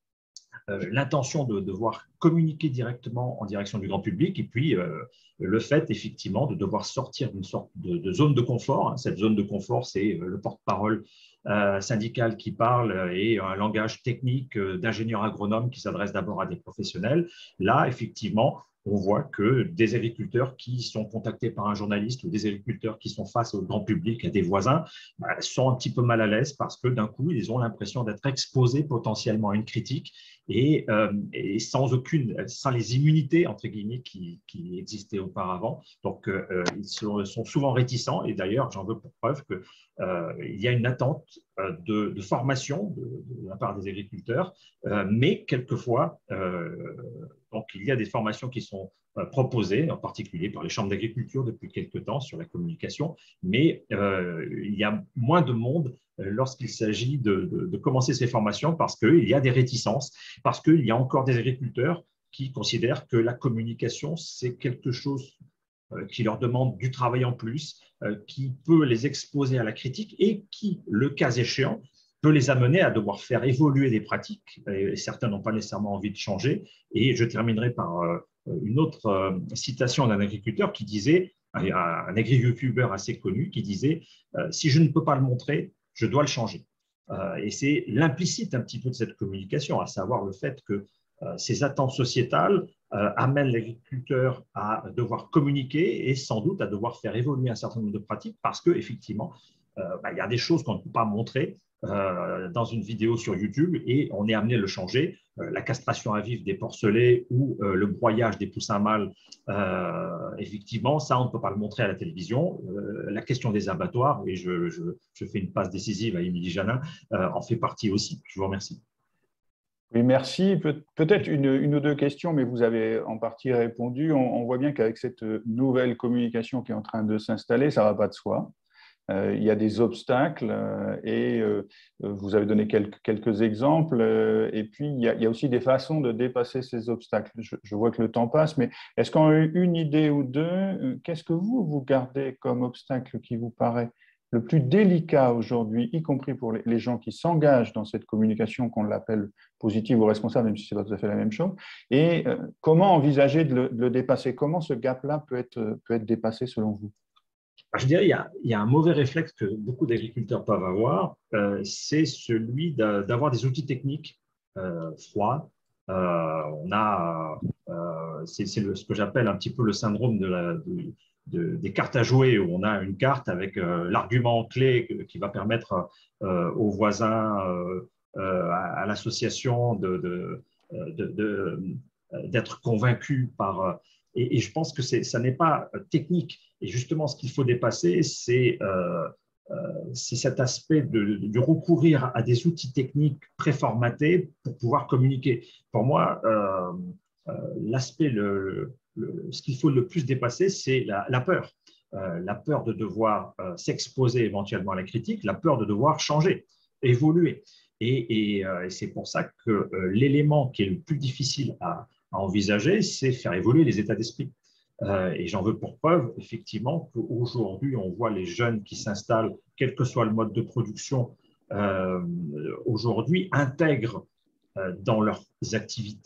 S3: Euh, l'intention de devoir communiquer directement en direction du grand public et puis euh, le fait effectivement de devoir sortir d'une sorte de, de zone de confort. Cette zone de confort, c'est le porte-parole euh, syndical qui parle et un langage technique d'ingénieur agronome qui s'adresse d'abord à des professionnels. Là, effectivement, on voit que des agriculteurs qui sont contactés par un journaliste ou des agriculteurs qui sont face au grand public, à des voisins, bah, sont un petit peu mal à l'aise parce que d'un coup, ils ont l'impression d'être exposés potentiellement à une critique et, euh, et sans aucune, sans les immunités, entre guillemets, qui, qui existaient auparavant. Donc, euh, ils sont, sont souvent réticents et d'ailleurs, j'en veux pour preuve qu'il euh, y a une attente de, de formation de, de la part des agriculteurs, euh, mais quelquefois, euh, donc, il y a des formations qui sont proposées, en particulier par les chambres d'agriculture depuis quelques temps sur la communication, mais euh, il y a moins de monde lorsqu'il s'agit de, de, de commencer ces formations parce qu'il y a des réticences, parce qu'il y a encore des agriculteurs qui considèrent que la communication, c'est quelque chose qui leur demande du travail en plus, qui peut les exposer à la critique et qui, le cas échéant, peut les amener à devoir faire évoluer des pratiques, et certains n'ont pas nécessairement envie de changer. Et je terminerai par une autre citation d'un agriculteur qui disait, un agri-youtubeur assez connu, qui disait « Si je ne peux pas le montrer, je dois le changer ». Et c'est l'implicite un petit peu de cette communication, à savoir le fait que ces attentes sociétales amènent l'agriculteur à devoir communiquer et sans doute à devoir faire évoluer un certain nombre de pratiques parce qu'effectivement, bah, il y a des choses qu'on ne peut pas montrer Euh, dans une vidéo sur YouTube et on est amené à le changer. Euh, la castration à vif des porcelets ou euh, le broyage des poussins mâles, euh, effectivement, ça, on ne peut pas le montrer à la télévision. Euh, la question des abattoirs, et je, je, je fais une passe décisive à Émilie Janin, euh, en fait partie aussi. Je vous remercie.
S1: Oui, merci. Pe- peut-être une, une ou deux questions, mais vous avez en partie répondu. On, on voit bien qu'avec cette nouvelle communication qui est en train de s'installer, ça ne va pas de soi. Euh, il y a des obstacles euh, et euh, vous avez donné quelques, quelques exemples. Euh, et puis, il y, a, il y a aussi des façons de dépasser ces obstacles. Je, je vois que le temps passe, mais est-ce qu'on a eu une idée ou deux? euh, Qu'est-ce que vous, vous gardez comme obstacle qui vous paraît le plus délicat aujourd'hui, y compris pour les, les gens qui s'engagent dans cette communication qu'on l'appelle positive ou responsable, même si ce n'est pas tout à fait la même chose? Et euh, comment envisager de le, de le dépasser? Comment ce gap-là peut être, peut être dépassé selon vous?
S3: Je dirais qu'il y a, il y a un mauvais réflexe que beaucoup d'agriculteurs peuvent avoir, euh, c'est celui d'avoir des outils techniques euh, froids. Euh, on a, euh, c'est ce que j'appelle un petit peu le syndrome de la, de, de, des cartes à jouer, où on a une carte avec euh, l'argument clé qui va permettre euh, aux voisins, euh, euh, à, à l'association de, de, de, de, d'être convaincus par… Et, et je pense que ça n'est pas technique. Et justement, ce qu'il faut dépasser, c'est euh, euh, cet aspect de, de recourir à des outils techniques préformatés pour pouvoir communiquer. Pour moi, euh, euh, l'aspect, le, le, ce qu'il faut le plus dépasser, c'est la, la peur. Euh, la peur de devoir euh, s'exposer éventuellement à la critique, la peur de devoir changer, évoluer. Et, et, euh, et c'est pour ça que euh, l'élément qui est le plus difficile à, à envisager, c'est faire évoluer les états d'esprit. Euh, et j'en veux pour preuve, effectivement, qu'aujourd'hui, on voit les jeunes qui s'installent, quel que soit le mode de production, euh, aujourd'hui, intègrent euh, dans leurs activités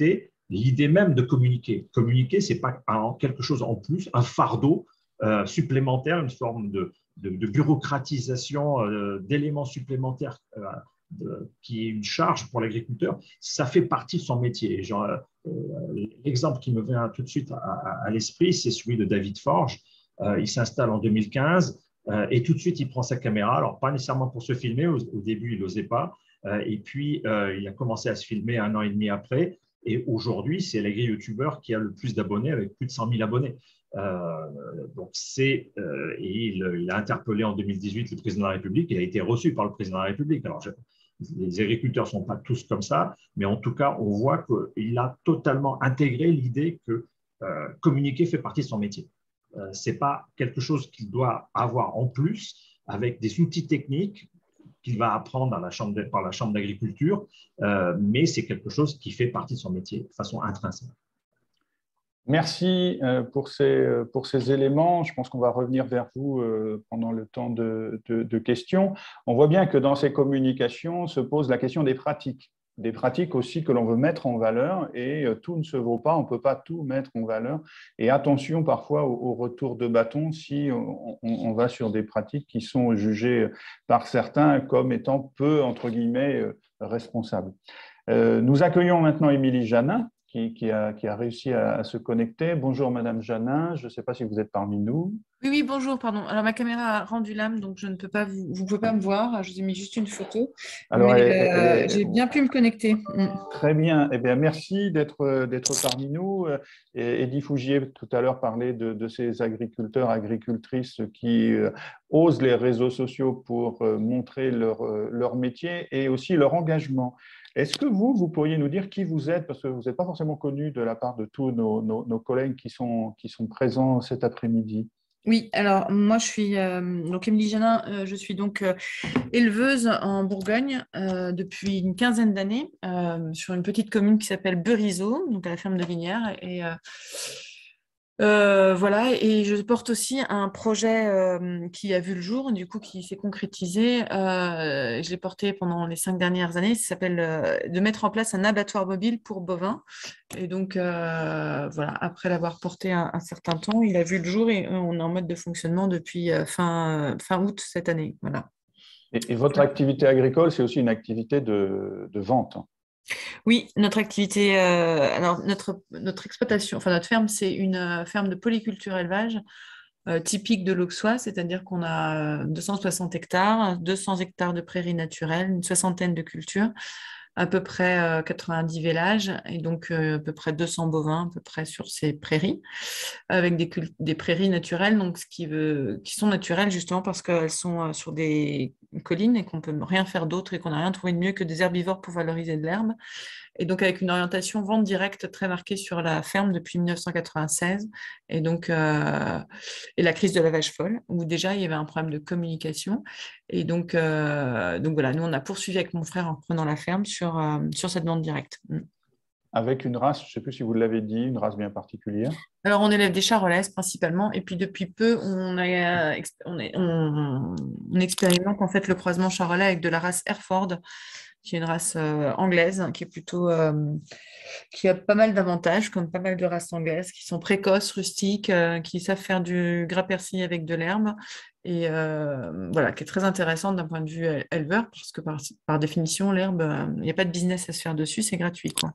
S3: l'idée même de communiquer. Communiquer, ce n'est pas quelque chose en plus, un fardeau euh, supplémentaire, une forme de, de, de bureaucratisation, euh, d'éléments supplémentaires euh, de, qui est une charge pour l'agriculteur. Ça fait partie de son métier. Genre, euh, l'exemple qui me vient tout de suite à, à, à l'esprit, c'est celui de David Forge. Euh, il s'installe en deux mille quinze euh, et tout de suite, il prend sa caméra. Alors, pas nécessairement pour se filmer, au, au début, il n'osait pas. Euh, et puis, euh, il a commencé à se filmer un an et demi après. Et aujourd'hui, c'est l'agri-youtubeur qui a le plus d'abonnés, avec plus de cent mille abonnés. Euh, donc c'est, euh, et il, il a interpellé en deux mille dix-huit le président de la République. Il a été reçu par le président de la République. Alors, je, les agriculteurs ne sont pas tous comme ça, mais en tout cas, on voit qu'il a totalement intégré l'idée que euh, communiquer fait partie de son métier. Euh, ce n'est pas quelque chose qu'il doit avoir en plus avec des outils techniques qu'il va apprendre à la chambre de, par la Chambre d'agriculture, euh, mais c'est quelque chose qui fait partie de son métier de façon intrinsèque.
S1: Merci pour ces, pour ces éléments. Je pense qu'on va revenir vers vous pendant le temps de, de, de questions. On voit bien que dans ces communications se pose la question des pratiques. Des pratiques aussi que l'on veut mettre en valeur et tout ne se vaut pas, on ne peut pas tout mettre en valeur. Et attention parfois au, au retour de bâton si on, on va sur des pratiques qui sont jugées par certains comme étant peu, entre guillemets, responsables. Euh, nous accueillons maintenant Émilie Janin, Qui, qui, a, qui a réussi à, à se connecter. Bonjour Madame Janin, je ne sais pas si vous êtes parmi nous.
S4: Oui, oui, bonjour, pardon. Alors ma caméra a rendu l'âme, donc je ne peux pas vous, vous ne pouvez pas me voir. Je vous ai mis juste une photo. Alors, mais elle, euh, elle est... j'ai bien pu me connecter.
S1: Très bien. Eh bien, merci d'être d'être parmi nous. Et Eddy Fougier tout à l'heure parlait de, de ces agriculteurs, agricultrices qui euh, osent les réseaux sociaux pour euh, montrer leur, euh, leur métier et aussi leur engagement. Est-ce que vous, vous pourriez nous dire qui vous êtes, parce que vous n'êtes pas forcément connu de la part de tous nos, nos, nos collègues qui sont, qui sont présents cet après-midi?
S4: Oui, alors moi je suis euh, donc Émilie Janin, euh, je suis donc euh, éleveuse en Bourgogne euh, depuis une quinzaine d'années euh, sur une petite commune qui s'appelle Berizeau, donc à la ferme de Lignières. Et euh, Euh, voilà, et je porte aussi un projet euh, qui a vu le jour, du coup qui s'est concrétisé. Euh, je l'ai porté pendant les cinq dernières années. Ça s'appelle euh, de mettre en place un abattoir mobile pour bovins. Et donc euh, voilà, après l'avoir porté un, un certain temps, il a vu le jour et on est en mode de fonctionnement depuis euh, fin, fin août cette année. Voilà.
S1: Et, et votre activité agricole, c'est aussi une activité de, de vente?
S4: Oui, notre activité, euh, alors notre, notre exploitation, enfin notre ferme, c'est une euh, ferme de polyculture élevage euh, typique de l'Auxois, c'est-à-dire qu'on a deux cent soixante hectares, deux cents hectares de prairies naturelles, une soixantaine de cultures, à peu près euh, quatre-vingt-dix vélages et donc euh, à peu près deux cents bovins à peu près sur ces prairies, avec des, des prairies naturelles, donc ce qui, veut, qui sont naturelles justement parce qu'elles sont euh, sur des collines et qu'on ne peut rien faire d'autre et qu'on n'a rien trouvé de mieux que des herbivores pour valoriser de l'herbe. Et donc avec une orientation vente directe très marquée sur la ferme depuis mille neuf cent quatre-vingt-seize et donc euh, et la crise de la vache folle où déjà il y avait un problème de communication et donc euh, donc voilà, nous on a poursuivi avec mon frère en prenant la ferme sur euh, sur cette vente directe.
S1: Avec une race, je ne sais plus si vous l'avez dit, une race bien particulière?
S4: Alors, on élève des charolaises principalement, et puis depuis peu, on, a, on, est, on, on expérimente en fait le croisement charolais avec de la race Hereford, qui est une race euh, anglaise, qui est plutôt, euh, qui a pas mal d'avantages, comme pas mal de races anglaises, qui sont précoces, rustiques, euh, qui savent faire du gras persil avec de l'herbe, et euh, voilà, qui est très intéressante d'un point de vue éleveur, parce que par, par définition, l'herbe, il n'y a pas de business à se faire dessus, c'est gratuit, quoi.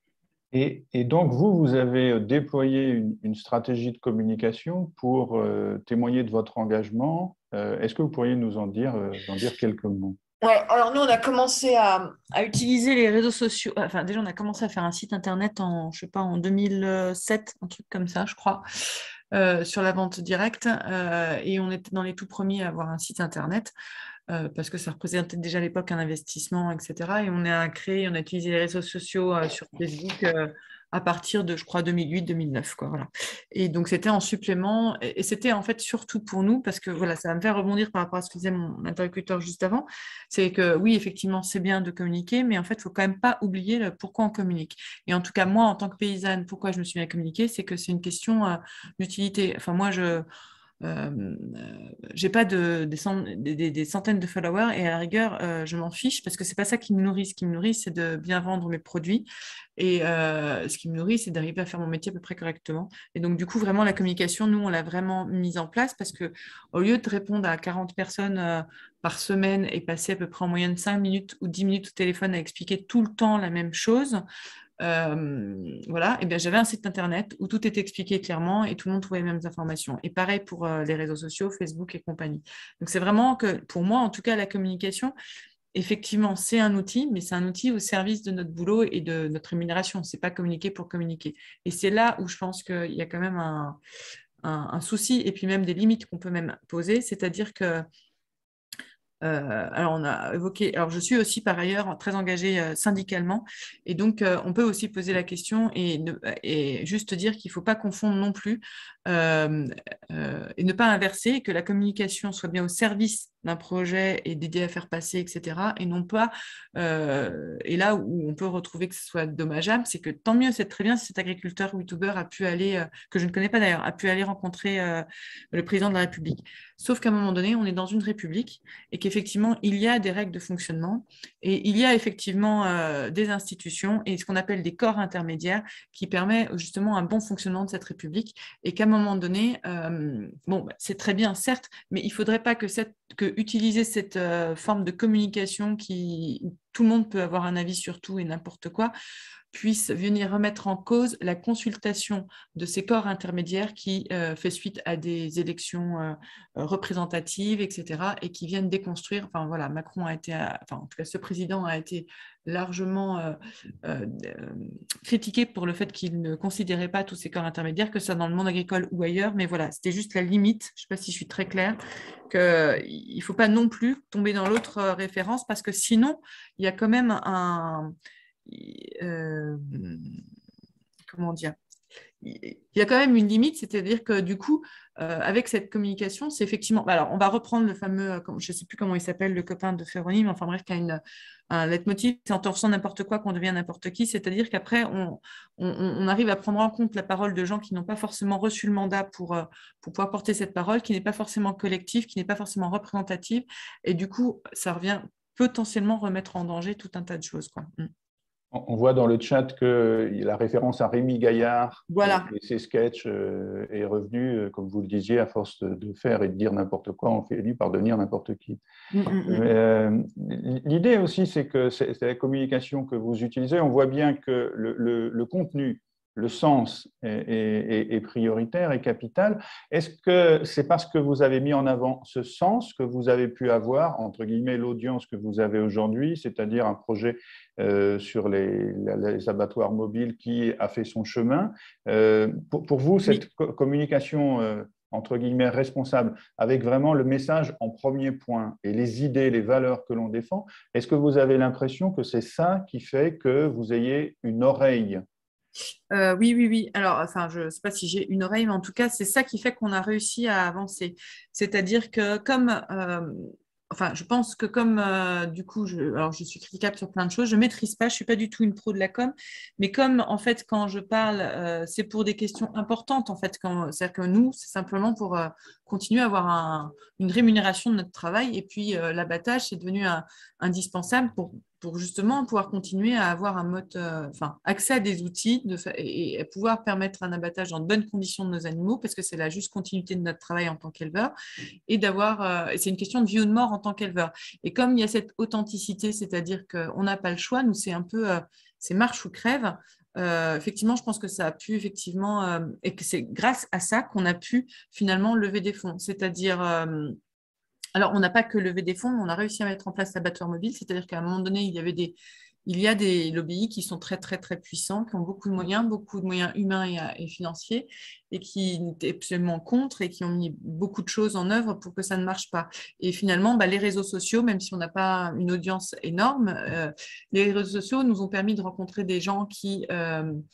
S1: Et, et donc, vous, vous avez déployé une, une stratégie de communication pour euh, témoigner de votre engagement. Euh, est-ce que vous pourriez nous en dire, euh, en dire quelques mots?
S4: Ouais, alors nous, on a commencé à, à utiliser les réseaux sociaux. Enfin, déjà, on a commencé à faire un site internet en, je sais pas, en deux mille sept, un truc comme ça, je crois, euh, sur la vente directe. Euh, et on était dans les tout premiers à avoir un site internet. Euh, parce que ça représentait déjà à l'époque un investissement, et cetera. Et on a créé, on a utilisé les réseaux sociaux euh, sur Facebook euh, à partir de, je crois, deux mille huit deux mille neuf, quoi, voilà. Et donc, c'était en supplément, et, et c'était en fait surtout pour nous, parce que voilà, ça va me faire rebondir par rapport à ce que disait mon interlocuteur juste avant, c'est que oui, effectivement, c'est bien de communiquer, mais en fait, il ne faut quand même pas oublier le pourquoi on communique. Et en tout cas, moi, en tant que paysanne, pourquoi je me suis mis à communiquer, c'est que c'est une question euh, d'utilité. Enfin, moi, je... euh, j'ai pas de, des, cent, des, des centaines de followers et à la rigueur, euh, je m'en fiche parce que c'est pas ça qui me nourrit. Ce qui me nourrit, c'est de bien vendre mes produits et euh, ce qui me nourrit, c'est d'arriver à faire mon métier à peu près correctement. Et donc, du coup, vraiment, la communication, nous, on l'a vraiment mise en place parce que au lieu de répondre à quarante personnes euh, par semaine et passer à peu près en moyenne cinq minutes ou dix minutes au téléphone à expliquer tout le temps la même chose, Euh, voilà, et bien j'avais un site internet où tout était expliqué clairement et tout le monde trouvait les mêmes informations. Et pareil pour euh, les réseaux sociaux, Facebook et compagnie. Donc c'est vraiment que, pour moi, en tout cas, la communication, effectivement, c'est un outil, mais c'est un outil au service de notre boulot et de notre rémunération. C'est pas communiquer pour communiquer. Et c'est là où je pense qu'il y a quand même un, un, un souci et puis même des limites qu'on peut même poser, c'est-à-dire que Euh, alors, on a évoqué. Alors, je suis aussi par ailleurs très engagée euh, syndicalement, et donc euh, on peut aussi poser la question et, ne, et juste dire qu'il ne faut pas confondre non plus euh, euh, et ne pas inverser, que la communication soit bien au service d'un projet et d'aider à faire passer, et cetera. Et non pas. Euh, et là où on peut retrouver que ce soit dommageable, c'est que tant mieux, c'est très bien si cet agriculteur ou youtubeur a pu aller, euh, que je ne connais pas d'ailleurs, a pu aller rencontrer euh, le président de la République. Sauf qu'à un moment donné, on est dans une république et qu'effectivement, il y a des règles de fonctionnement et il y a effectivement euh, des institutions et ce qu'on appelle des corps intermédiaires qui permettent justement un bon fonctionnement de cette République et qu'à un moment donné, euh, bon, c'est très bien, certes, mais il ne faudrait pas que, cette, que utiliser cette euh, forme de communication qui, où tout le monde peut avoir un avis sur tout et n'importe quoi, puisse venir remettre en cause la consultation de ces corps intermédiaires qui euh, fait suite à des élections euh, représentatives, et cetera, et qui viennent déconstruire. Enfin voilà, Macron a été, enfin en tout cas ce président a été largement euh, euh, critiqué pour le fait qu'il ne considérait pas tous ces corps intermédiaires, que ce soit dans le monde agricole ou ailleurs. Mais voilà, c'était juste la limite. Je ne sais pas si je suis très claire, qu'il ne faut pas non plus tomber dans l'autre référence parce que sinon, il y a quand même un Euh, comment dire, il y a quand même une limite, c'est-à-dire que du coup, euh, avec cette communication, c'est effectivement. Alors, on va reprendre le fameux, je ne sais plus comment il s'appelle, le copain de Ferroni, mais enfin bref, qui a une, un leitmotiv, c'est en torchant n'importe quoi qu'on devient n'importe qui, c'est-à-dire qu'après, on, on, on arrive à prendre en compte la parole de gens qui n'ont pas forcément reçu le mandat pour, pour pouvoir porter cette parole, qui n'est pas forcément collective, qui n'est pas forcément représentative, et du coup, ça revient potentiellement remettre en danger tout un tas de choses, quoi. Mm.
S1: On voit dans le chat que la référence à Rémi Gaillard
S4: voilà.
S1: et ses sketchs est revenue, comme vous le disiez, à force de faire et de dire n'importe quoi, on finit par devenir n'importe qui. Mm -hmm. euh, L'idée aussi, c'est que c'est la communication que vous utilisez. On voit bien que le, le, le contenu, le sens est, est, est prioritaire et capital. Est-ce que c'est parce que vous avez mis en avant ce sens que vous avez pu avoir, entre guillemets, l'audience que vous avez aujourd'hui, c'est-à-dire un projet euh, sur les, les abattoirs mobiles qui a fait son chemin. Euh, pour, pour vous, cette oui. communication euh, entre guillemets responsable, avec vraiment le message en premier point et les idées, les valeurs que l'on défend, est-ce que vous avez l'impression que c'est ça qui fait que vous ayez une oreille ?
S4: Euh, oui, oui, oui. Alors, enfin, je ne sais pas si j'ai une oreille, mais en tout cas, c'est ça qui fait qu'on a réussi à avancer. C'est-à-dire que comme, euh, enfin, je pense que comme, euh, du coup, je, alors je suis critiquable sur plein de choses, je ne maîtrise pas, je ne suis pas du tout une pro de la com, mais comme, en fait, quand je parle, euh, c'est pour des questions importantes, en fait, c'est-à-dire que nous, c'est simplement pour euh, continuer à avoir un, une rémunération de notre travail, et puis euh, l'abattage, c'est devenu un, indispensable pour pour justement pouvoir continuer à avoir un mode, euh, enfin, accès à des outils de, et, et pouvoir permettre un abattage dans de bonnes conditions de nos animaux, parce que c'est la juste continuité de notre travail en tant qu'éleveur, et d'avoir, euh, c'est une question de vie ou de mort en tant qu'éleveur. Et comme il y a cette authenticité, c'est-à-dire qu'on n'a pas le choix, nous, c'est un peu, euh, c'est marche ou crève. Euh, effectivement, je pense que ça a pu effectivement, euh, et que c'est grâce à ça qu'on a pu finalement lever des fonds, c'est-à-dire euh, alors, on n'a pas que levé des fonds, mais on a réussi à mettre en place l'abattoir mobile, c'est-à-dire qu'à un moment donné, il y avait des, il y a des lobbies qui sont très, très, très puissants, qui ont beaucoup de moyens, beaucoup de moyens humains et, et financiers, et qui étaient absolument contre et qui ont mis beaucoup de choses en œuvre pour que ça ne marche pas. Et finalement, bah, les réseaux sociaux, même si on n'a pas une audience énorme, euh, les réseaux sociaux nous ont permis de rencontrer des gens qui... Euh,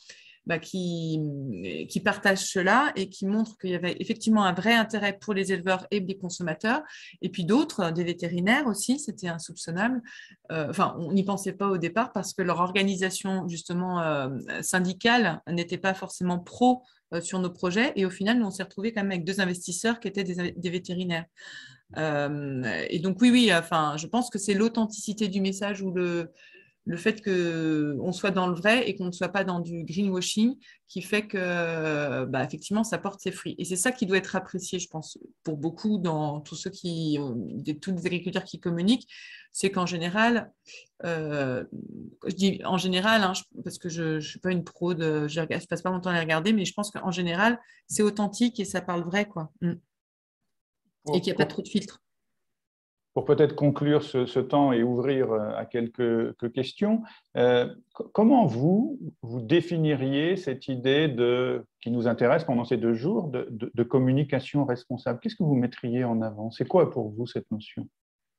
S4: bah, qui, qui partagent cela et qui montrent qu'il y avait effectivement un vrai intérêt pour les éleveurs et les consommateurs. Et puis d'autres, des vétérinaires aussi, c'était insoupçonnable. Euh, enfin, on n'y pensait pas au départ parce que leur organisation justement euh, syndicale n'était pas forcément pro euh, sur nos projets. Et au final, nous, on s'est retrouvés quand même avec deux investisseurs qui étaient des, des vétérinaires. Euh, et donc oui, oui, enfin, je pense que c'est l'authenticité du message ou le, le fait qu'on soit dans le vrai et qu'on ne soit pas dans du greenwashing qui fait que, bah, effectivement, ça porte ses fruits. Et c'est ça qui doit être apprécié, je pense, pour beaucoup dans tous ceux qui, tous les agriculteurs qui communiquent, c'est qu'en général, euh, je dis en général, hein, parce que je ne suis pas une pro, de, je ne passe pas mon temps à les regarder, mais je pense qu'en général, c'est authentique et ça parle vrai, quoi. Mm. Et qu'il n'y a pas trop de filtres.
S1: Pour peut-être conclure ce, ce temps et ouvrir à quelques, quelques questions, euh, comment vous, vous définiriez cette idée de, qui nous intéresse pendant ces deux jours de, de, de communication responsable? Qu'est-ce que vous mettriez en avant? C'est quoi pour vous cette notion?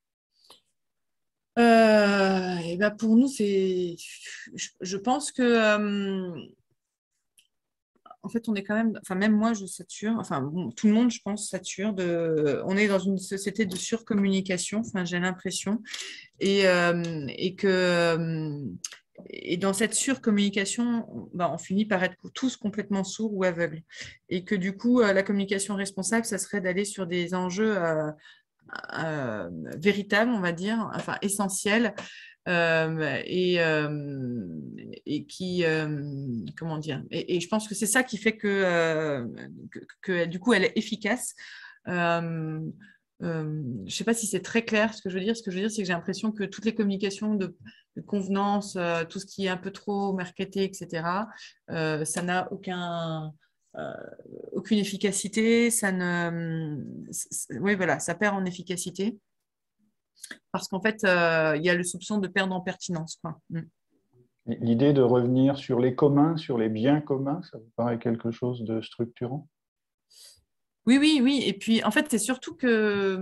S4: euh, et ben Pour nous, c'est, je, je pense que euh, en fait, on est quand même, enfin même moi, je sature, enfin bon, tout le monde, je pense, sature. De, on est dans une société de surcommunication, enfin j'ai l'impression, et, euh, et que et dans cette surcommunication, ben, on finit par être tous complètement sourds ou aveugles, et que du coup, la communication responsable, ça serait d'aller sur des enjeux euh, euh, véritables, on va dire, enfin essentiels. Euh, et, euh, et qui, euh, comment dire, et, et je pense que c'est ça qui fait que, euh, que, que, du coup, elle est efficace. Euh, euh, je ne sais pas si c'est très clair ce que je veux dire. Ce que je veux dire, c'est que j'ai l'impression que toutes les communications de, de convenance, euh, tout ce qui est un peu trop marketé, et cetera, euh, ça n'a aucun, euh, aucune efficacité. Ça ne, oui, voilà, ça perd en efficacité. Parce qu'en fait, euh, il y a le soupçon de perdre en pertinence, quoi. Mm.
S1: L'idée de revenir sur les communs, sur les biens communs, ça vous paraît quelque chose de structurant?
S4: Oui, oui, oui. Et puis, en fait, c'est surtout que,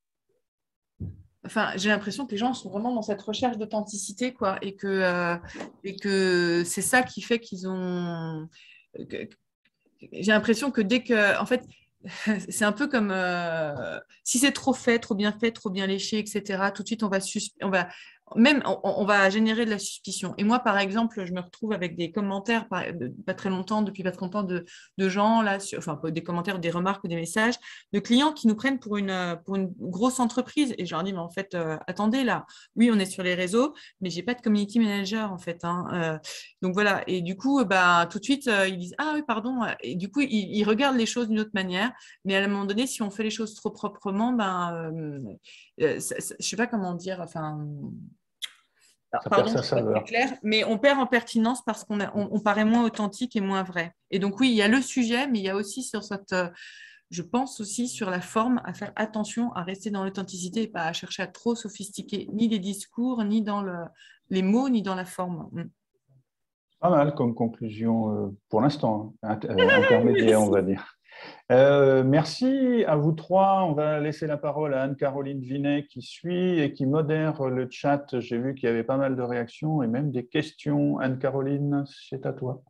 S4: enfin, j'ai l'impression que les gens sont vraiment dans cette recherche d'authenticité, quoi, et que, euh, et que c'est ça qui fait qu'ils ont. Que, j'ai l'impression que dès que, en fait, c'est un peu comme euh, si c'est trop fait, trop bien fait, trop bien léché, et cetera. Tout de suite, on va, on va même on, on va générer de la suspicion. Et moi, par exemple, je me retrouve avec des commentaires, pas, pas très longtemps, depuis pas très longtemps, de, de gens là, sur, enfin des commentaires, des remarques ou des messages de clients qui nous prennent pour une pour une grosse entreprise. Et je leur dis, mais en fait, euh, attendez là, oui, on est sur les réseaux, mais j'ai pas de community manager en fait. Hein. Euh, donc voilà. Et du coup, bah tout de suite, euh, ils disent, ah oui, pardon. Et du coup, ils, ils regardent les choses d'une autre manière. Mais à un moment donné, si on fait les choses trop proprement, ben, euh, ça, ça, je ne sais pas comment dire. Enfin, alors,
S1: Ça
S4: pardon,
S1: perd sa
S4: je suis pas très
S1: saveur.
S4: claire, mais on perd en pertinence parce qu'on a, on, on paraît moins authentique et moins vrai. Et donc oui, il y a le sujet, mais il y a aussi sur cette, euh, je pense aussi sur la forme, à faire attention à rester dans l'authenticité et pas à chercher à trop sophistiquer ni les discours, ni dans le, les mots, ni dans la forme. Mm.
S1: Pas mal comme conclusion euh, pour l'instant, hein, intermédiaire, on va dire. Euh, merci à vous trois. On va laisser la parole à Anne-Caroline Vinet qui suit et qui modère le chat. J'ai vu qu'il y avait pas mal de réactions et même des questions. Anne-Caroline, c'est à toi.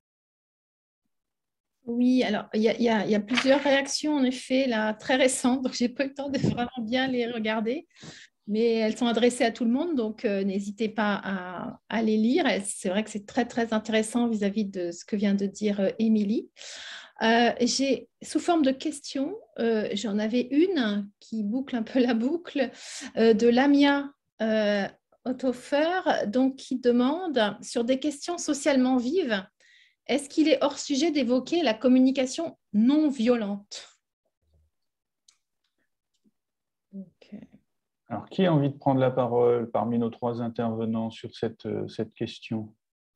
S5: Oui, alors il y, y, y a plusieurs réactions en effet là très récentes, donc j'ai pas eu le temps de vraiment bien les regarder, mais elles sont adressées à tout le monde, donc euh, n'hésitez pas à, à les lire. C'est vrai que c'est très très intéressant vis-à-vis de ce que vient de dire euh, Émilie. Euh, j'ai sous forme de questions, euh, j'en avais une qui boucle un peu la boucle euh, de Lamia euh, Othofer, donc qui demande sur des questions socialement vives. Est-ce qu'il est hors sujet d'évoquer la communication non violente? Okay.
S1: Alors, qui a envie de prendre la parole parmi nos trois intervenants sur cette, cette question?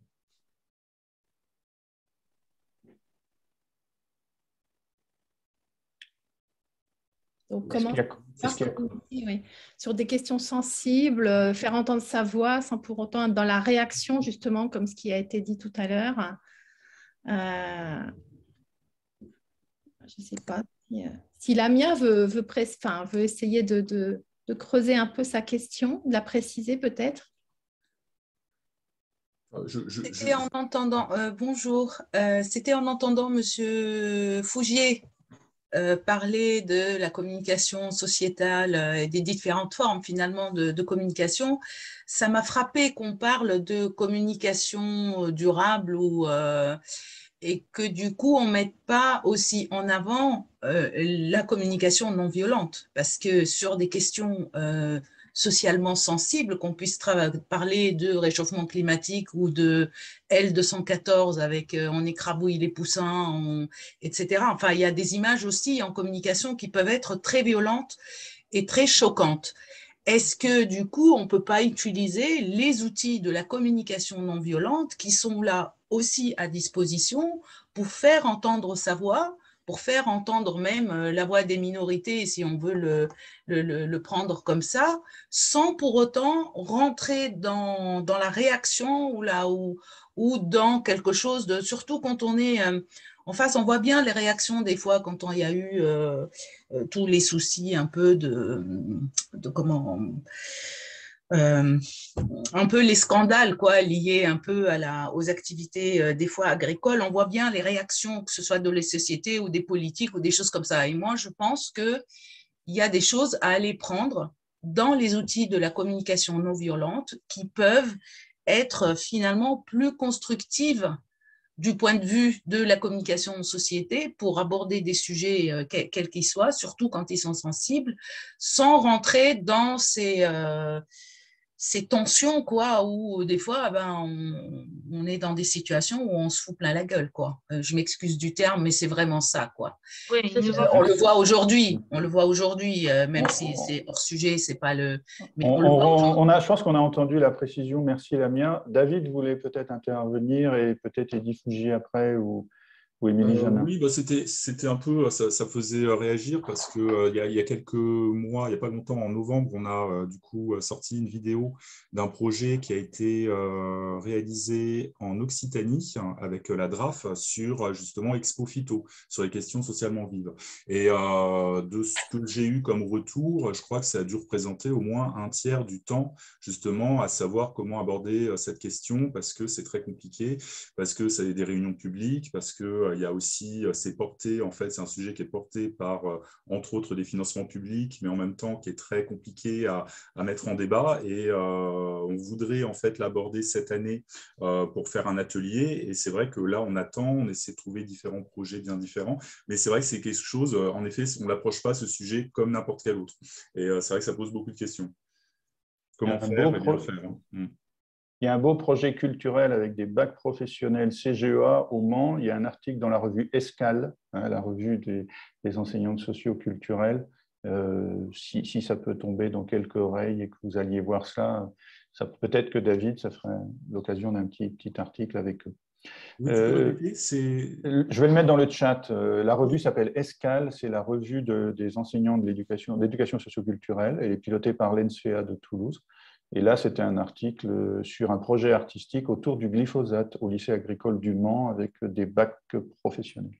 S5: Donc, comment a... oui. Sur des questions sensibles, euh, faire entendre sa voix sans pour autant être dans la réaction, justement, comme ce qui a été dit tout à l'heure. Euh... Je ne sais pas si, euh... si Lamia veut, veut, presse... enfin, veut essayer de, de, de creuser un peu sa question, de la préciser peut-être.
S2: Je, je,
S6: C'était
S2: je...
S6: en entendant, euh, bonjour, euh, c'était en entendant Monsieur Fougier euh, parler de la communication sociétale et des différentes formes finalement de, de communication. Ça m'a frappé qu'on parle de communication durable ou, euh, et que du coup on ne mette pas aussi en avant euh, la communication non violente, parce que sur des questions euh, socialement sensibles, qu'on puisse parler de réchauffement climatique ou de L deux cent quatorze avec euh, on écrabouille les poussins, on, et cetera. Enfin, il y a des images aussi en communication qui peuvent être très violentes et très choquantes. Est-ce que du coup, on ne peut pas utiliser les outils de la communication non violente qui sont là aussi à disposition pour faire entendre sa voix, pour faire entendre même la voix des minorités, si on veut le, le, le prendre comme ça, sans pour autant rentrer dans, dans la réaction ou, là, ou, ou dans quelque chose de… Surtout quand on est… Euh, en face, on voit bien les réactions des fois quand il y a eu euh, euh, tous les soucis un peu de, de comment… Euh, un peu les scandales quoi, liés un peu à la, aux activités euh, des fois agricoles, on voit bien les réactions, que ce soit de les sociétés ou des politiques ou des choses comme ça. Et moi, je pense qu'il y a des choses à aller prendre dans les outils de la communication non violente qui peuvent être finalement plus constructives du point de vue de la communication en société pour aborder des sujets euh, quels qu'ils soient, surtout quand ils sont sensibles, sans rentrer dans ces… Euh, ces tensions, quoi, où des fois, ben, on, on est dans des situations où on se fout plein la gueule, quoi. Euh, je m'excuse du terme, mais c'est vraiment ça, quoi.
S4: Oui,
S6: euh, on le voit aujourd'hui, on le voit aujourd'hui, euh, même si c'est hors sujet, c'est pas le… Mais on,
S1: on,
S6: le voit
S1: on, on a, je pense qu'on a entendu la précision, merci Lamia. David voulait peut-être intervenir et peut-être Eddy Fougier après ou…
S2: Euh, oui, bah c'était, c'était un peu, ça, ça faisait réagir parce que euh, il y a, il y a quelques mois, il n'y a pas longtemps, en novembre, on a euh, du coup sorti une vidéo d'un projet qui a été euh, réalisé en Occitanie hein, avec la D R A F sur justement Expo Phyto, sur les questions socialement vives. Et euh, de ce que j'ai eu comme retour, je crois que ça a dû représenter au moins un tiers du temps justement à savoir comment aborder cette question parce que c'est très compliqué, parce que c'est des réunions publiques, parce que il y a aussi, c'est porté, en fait, c'est un sujet qui est porté par, entre autres, des financements publics, mais en même temps qui est très compliqué à, à mettre en débat. Et euh, on voudrait, en fait, l'aborder cette année euh, pour faire un atelier. Et c'est vrai que là, on attend, on essaie de trouver différents projets bien différents. Mais c'est vrai que c'est quelque chose, en effet, on n'approche pas ce sujet comme n'importe quel autre. Et euh, c'est vrai que ça pose beaucoup de questions. Comment faire et bien faire hein. mm.
S1: Il y a un beau projet culturel avec des bacs professionnels C G E A au Mans. Il y a un article dans la revue Escale, hein, la revue des, des enseignants socio-culturels. Euh, si, si ça peut tomber dans quelques oreilles et que vous alliez voir ça, ça peut-être que David, ça ferait l'occasion d'un petit, petit article avec eux.
S2: Oui, euh, c'est...
S1: Je vais le mettre dans le chat. La revue s'appelle Escale, c'est la revue de, des enseignants de l'éducation, d'éducation socio-culturelle. Elle est pilotée par l'E N S F E A de Toulouse. Et là, c'était un article sur un projet artistique autour du glyphosate au lycée agricole du Mans avec des bacs professionnels.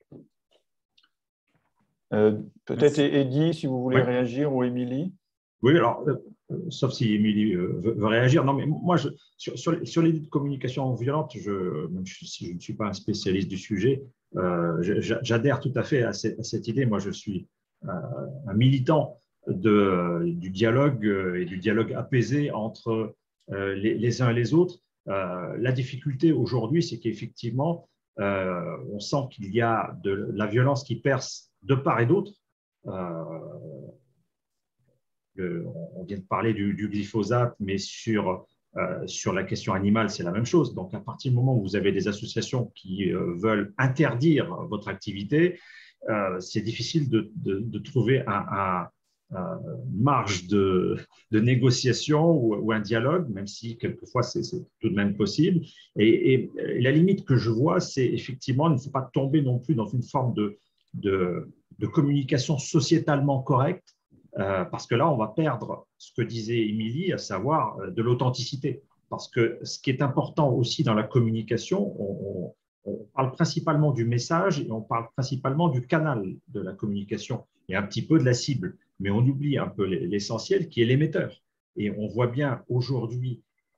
S1: Euh, Peut-être Eddy, si vous voulez oui. réagir, ou Émilie.
S3: Oui, alors, euh, sauf si Émilie euh, veut, veut réagir. Non, mais moi, je, sur, sur, sur les communications violentes, je, même si je ne suis pas un spécialiste du sujet, euh, j'adhère tout à fait à cette, à cette idée. Moi, je suis euh, un militant De, du dialogue et du dialogue apaisé entre euh, les, les uns et les autres. Euh, la difficulté aujourd'hui, c'est qu'effectivement, euh, on sent qu'il y a de la violence qui perce de part et d'autre. Euh, le, on vient de parler du, du glyphosate, mais sur, euh, sur la question animale, c'est la même chose. Donc, à partir du moment où vous avez des associations qui euh, veulent interdire votre activité, euh, c'est difficile de, de, de trouver un, un Euh, marge de, de négociation ou, ou un dialogue, même si quelquefois c'est tout de même possible. Et, et, et la limite que je vois, c'est effectivement, il ne faut pas tomber non plus dans une forme de, de, de communication sociétalement correcte, euh, parce que là, on va perdre ce que disait Émilie, à savoir de l'authenticité. Parce que ce qui est important aussi dans la communication, on, on, on parle principalement du message et on parle principalement du canal de la communication et un petit peu de la cible. Mais on oublie un peu l'essentiel qui est l'émetteur. Et on voit bien aujourd'hui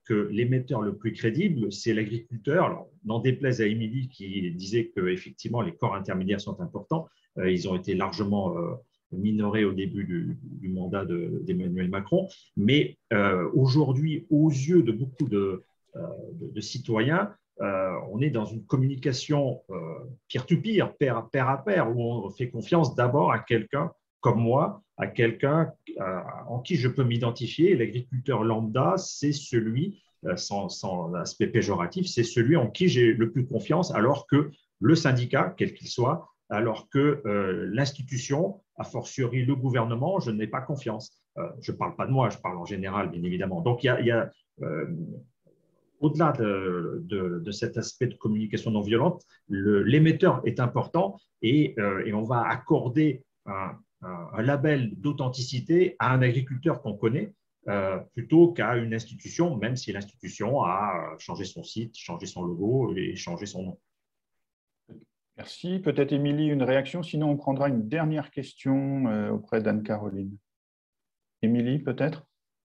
S3: que l'émetteur le plus crédible, c'est l'agriculteur. Alors, n'en déplaise à Émilie qui disait qu'effectivement, les corps intermédiaires sont importants. Euh, ils ont été largement euh, minorés au début du, du mandat d'Emmanuel Macron. Mais euh, aujourd'hui, aux yeux de beaucoup de, euh, de, de citoyens, euh, on est dans une communication euh, peer-to-peer, pair, pair à pair, où on fait confiance d'abord à quelqu'un comme moi, à quelqu'un euh, en qui je peux m'identifier. L'agriculteur lambda, c'est celui, euh, sans, sans aspect péjoratif, c'est celui en qui j'ai le plus confiance, alors que le syndicat, quel qu'il soit, alors que euh, l'institution, a fortiori le gouvernement, je n'ai pas confiance. Euh, je ne parle pas de moi, je parle en général, bien évidemment. Donc, il y a, il y a euh, au-delà de, de, de cet aspect de communication non violente, l'émetteur est important et, euh, et on va accorder un, un, un label d'authenticité à un agriculteur qu'on connaît euh, plutôt qu'à une institution, même si l'institution a changé son site, changé son logo et changé son nom.
S1: Merci. Peut-être, Émilie, une réaction. Sinon, on prendra une dernière question euh, auprès d'Anne-Caroline. Émilie, peut-être?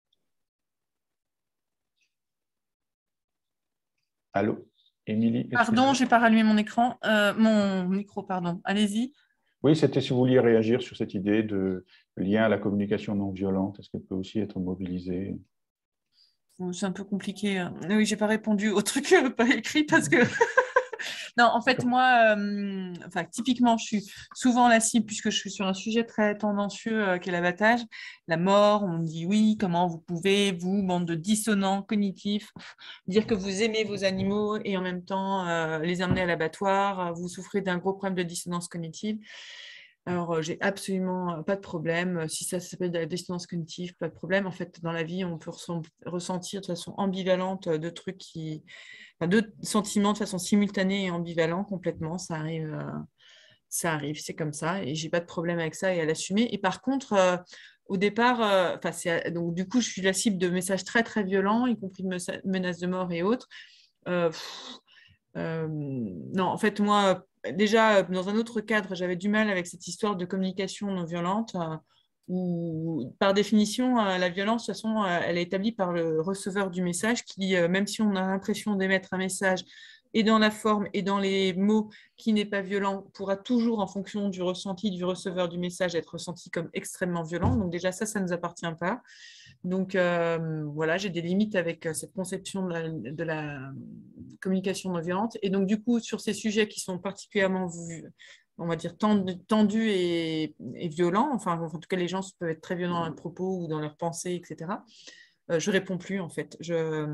S1: Allô, Émilie?
S4: Pardon, je n'ai pas rallumé mon écran, euh, mon micro, pardon. Allez-y.
S1: Oui, c'était si vous vouliez réagir sur cette idée de lien à la communication non violente. Est-ce qu'elle peut aussi être mobilisée?
S4: C'est un peu compliqué. Oui, je n'ai pas répondu au truc pas écrit parce que… Non, en fait, moi, euh, enfin, typiquement, je suis souvent la cible puisque je suis sur un sujet très tendancieux euh, qui est l'abattage, la mort. On me dit oui, comment vous pouvez, vous, bande de dissonants cognitifs, dire que vous aimez vos animaux et en même temps euh, les emmener à l'abattoir, vous souffrez d'un gros problème de dissonance cognitive. Alors, euh, j'ai absolument pas de problème. Si ça s'appelle de la dissonance cognitive, pas de problème. En fait, dans la vie, on peut ressentir de façon ambivalente de trucs qui… Enfin, deux sentiments de façon simultanée et ambivalent complètement. Ça arrive, euh, ça arrive, c'est comme ça. Et j'ai pas de problème avec ça et à l'assumer. Et par contre, euh, au départ, euh, c'est, donc du coup, je suis la cible de messages très, très violents, y compris de menaces de mort et autres. Euh, pff, euh, non, en fait, moi… Déjà, dans un autre cadre, j'avais du mal avec cette histoire de communication non violente, euh, où, par définition, euh, la violence, de toute façon, euh, elle est établie par le receveur du message qui, euh, même si on a l'impression d'émettre un message et dans la forme et dans les mots qui n'est pas violent, pourra toujours, en fonction du ressenti du receveur du message, être ressenti comme extrêmement violent. Donc déjà, ça, ça ne nous appartient pas. Donc euh, voilà, j'ai des limites avec cette conception de la, de la communication non violente. Et donc du coup, sur ces sujets qui sont particulièrement, on va dire, tendus et, et violents, enfin en tout cas les gens peuvent être très violents dans leurs propos ou dans leurs pensées, et cetera. Euh, je réponds plus en fait. Je,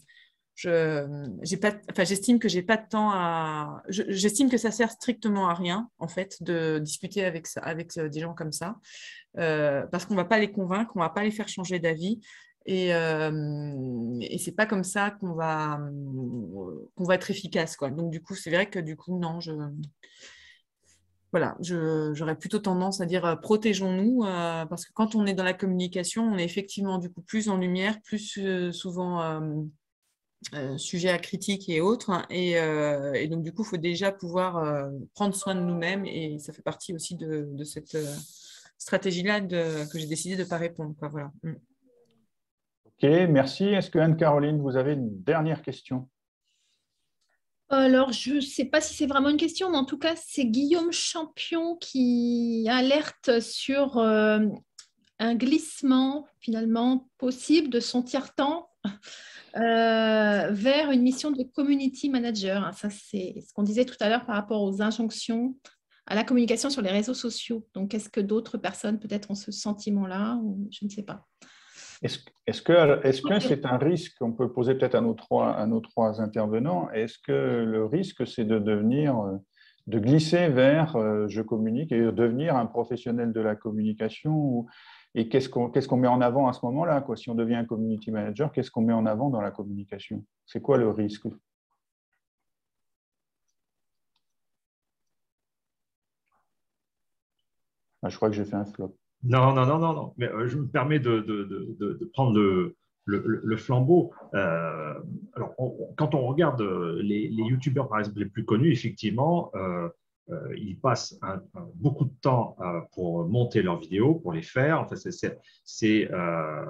S4: je, j'ai pas, enfin j'estime que j'ai pas de temps à, je, j'estime que ça sert strictement à rien en fait de discuter avec ça, avec des gens comme ça. Euh, parce qu'on ne va pas les convaincre, on ne va pas les faire changer d'avis. Et, euh, et ce n'est pas comme ça qu'on va, qu'on va être efficace, quoi. Donc, du coup, c'est vrai que du coup, non, je, voilà, je, j'aurais plutôt tendance à dire euh, protégeons-nous, euh, parce que quand on est dans la communication, on est effectivement du coup plus en lumière, plus euh, souvent euh, euh, sujet à critique et autres. Hein, et, euh, et donc, du coup, il faut déjà pouvoir euh, prendre soin de nous-mêmes et ça fait partie aussi de, de cette… Euh, stratégie-là de, que j'ai décidé de ne pas répondre. Quoi, voilà.
S1: Ok, merci. Est-ce que Anne-Caroline, vous avez une dernière question?
S5: Alors, je ne sais pas si c'est vraiment une question, mais en tout cas, c'est Guillaume Champion qui alerte sur euh, un glissement finalement possible de son tiers-temps euh, vers une mission de community manager. Ça, c'est ce qu'on disait tout à l'heure par rapport aux injonctions à la communication sur les réseaux sociaux. Donc, est-ce que d'autres personnes peut-être ont ce sentiment-là ou je ne sais pas.
S1: Est-ce, est-ce que est-ce que c'est un risque qu'on peut poser peut-être à nos trois, à nos trois intervenants? Est-ce que le risque, c'est de devenir, de glisser vers euh, je communique et de devenir un professionnel de la communication ou, et qu'est-ce qu'on, qu'est-ce qu'on met en avant à ce moment-là, quoi? Si on devient un community manager, qu'est-ce qu'on met en avant dans la communication? C'est quoi le risque? Ah, je crois que j'ai fait un flop.
S3: Non, non, non, non, non. Mais euh, je me permets de, de, de, de prendre le, le, le flambeau. Euh, alors, on, quand on regarde les, les youtubeurs, par exemple, les plus connus, effectivement, euh, euh, ils passent un, un, beaucoup de temps euh, pour monter leurs vidéos, pour les faire. Enfin, c'est, c'est, c'est, euh,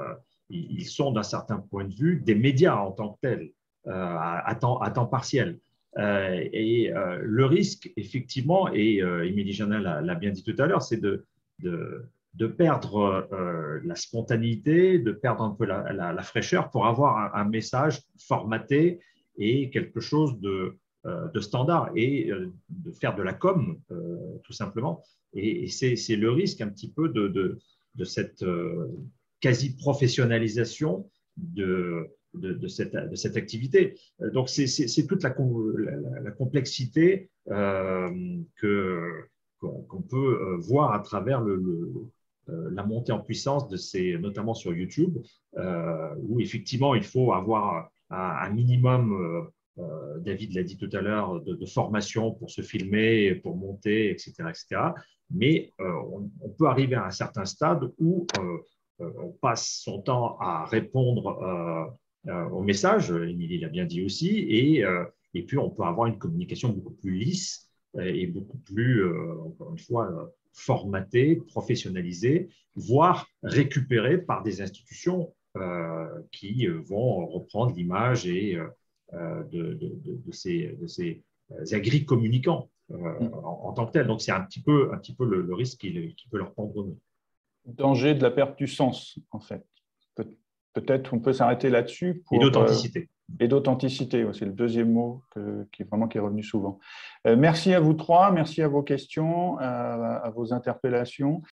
S3: ils sont d'un certain point de vue des médias en tant que tels, euh, à, à, temps, à temps partiel. Euh, et euh, le risque, effectivement, et euh, Émilie Janin l'a bien dit tout à l'heure, c'est de, de, de perdre euh, la spontanéité, de perdre un peu la, la, la fraîcheur pour avoir un, un message formaté et quelque chose de, euh, de standard et euh, de faire de la com, euh, tout simplement. Et, et c'est le risque un petit peu de, de, de cette euh, quasi-professionnalisation de De, de, cette, de cette activité. Donc, c'est toute la, la, la complexité euh, qu'on qu'on peut voir à travers le, le, la montée en puissance de ces, notamment sur YouTube, euh, où effectivement, il faut avoir un, un minimum, euh, David l'a dit tout à l'heure, de, de formation pour se filmer, pour monter, et cetera, et cetera. Mais euh, on, on peut arriver à un certain stade où euh, on passe son temps à répondre euh, Euh, au message, Émilie l'a bien dit aussi, et, euh, et puis on peut avoir une communication beaucoup plus lisse et beaucoup plus, euh, encore une fois, euh, formatée, professionnalisée, voire récupérée par des institutions euh, qui vont reprendre l'image et euh, de, de, de, de ces, de ces agri-communicants euh, en, en tant que tels. Donc c'est un petit peu, un petit peu le, le risque qui, qui peut leur prendre.
S1: Danger de la perte du sens, en fait. Peut Peut-être on peut s'arrêter là-dessus.
S3: Et d'authenticité.
S1: Euh, et d'authenticité, c'est le deuxième mot que, qui, est vraiment, qui est revenu souvent. Euh, merci à vous trois, merci à vos questions, à, à vos interpellations.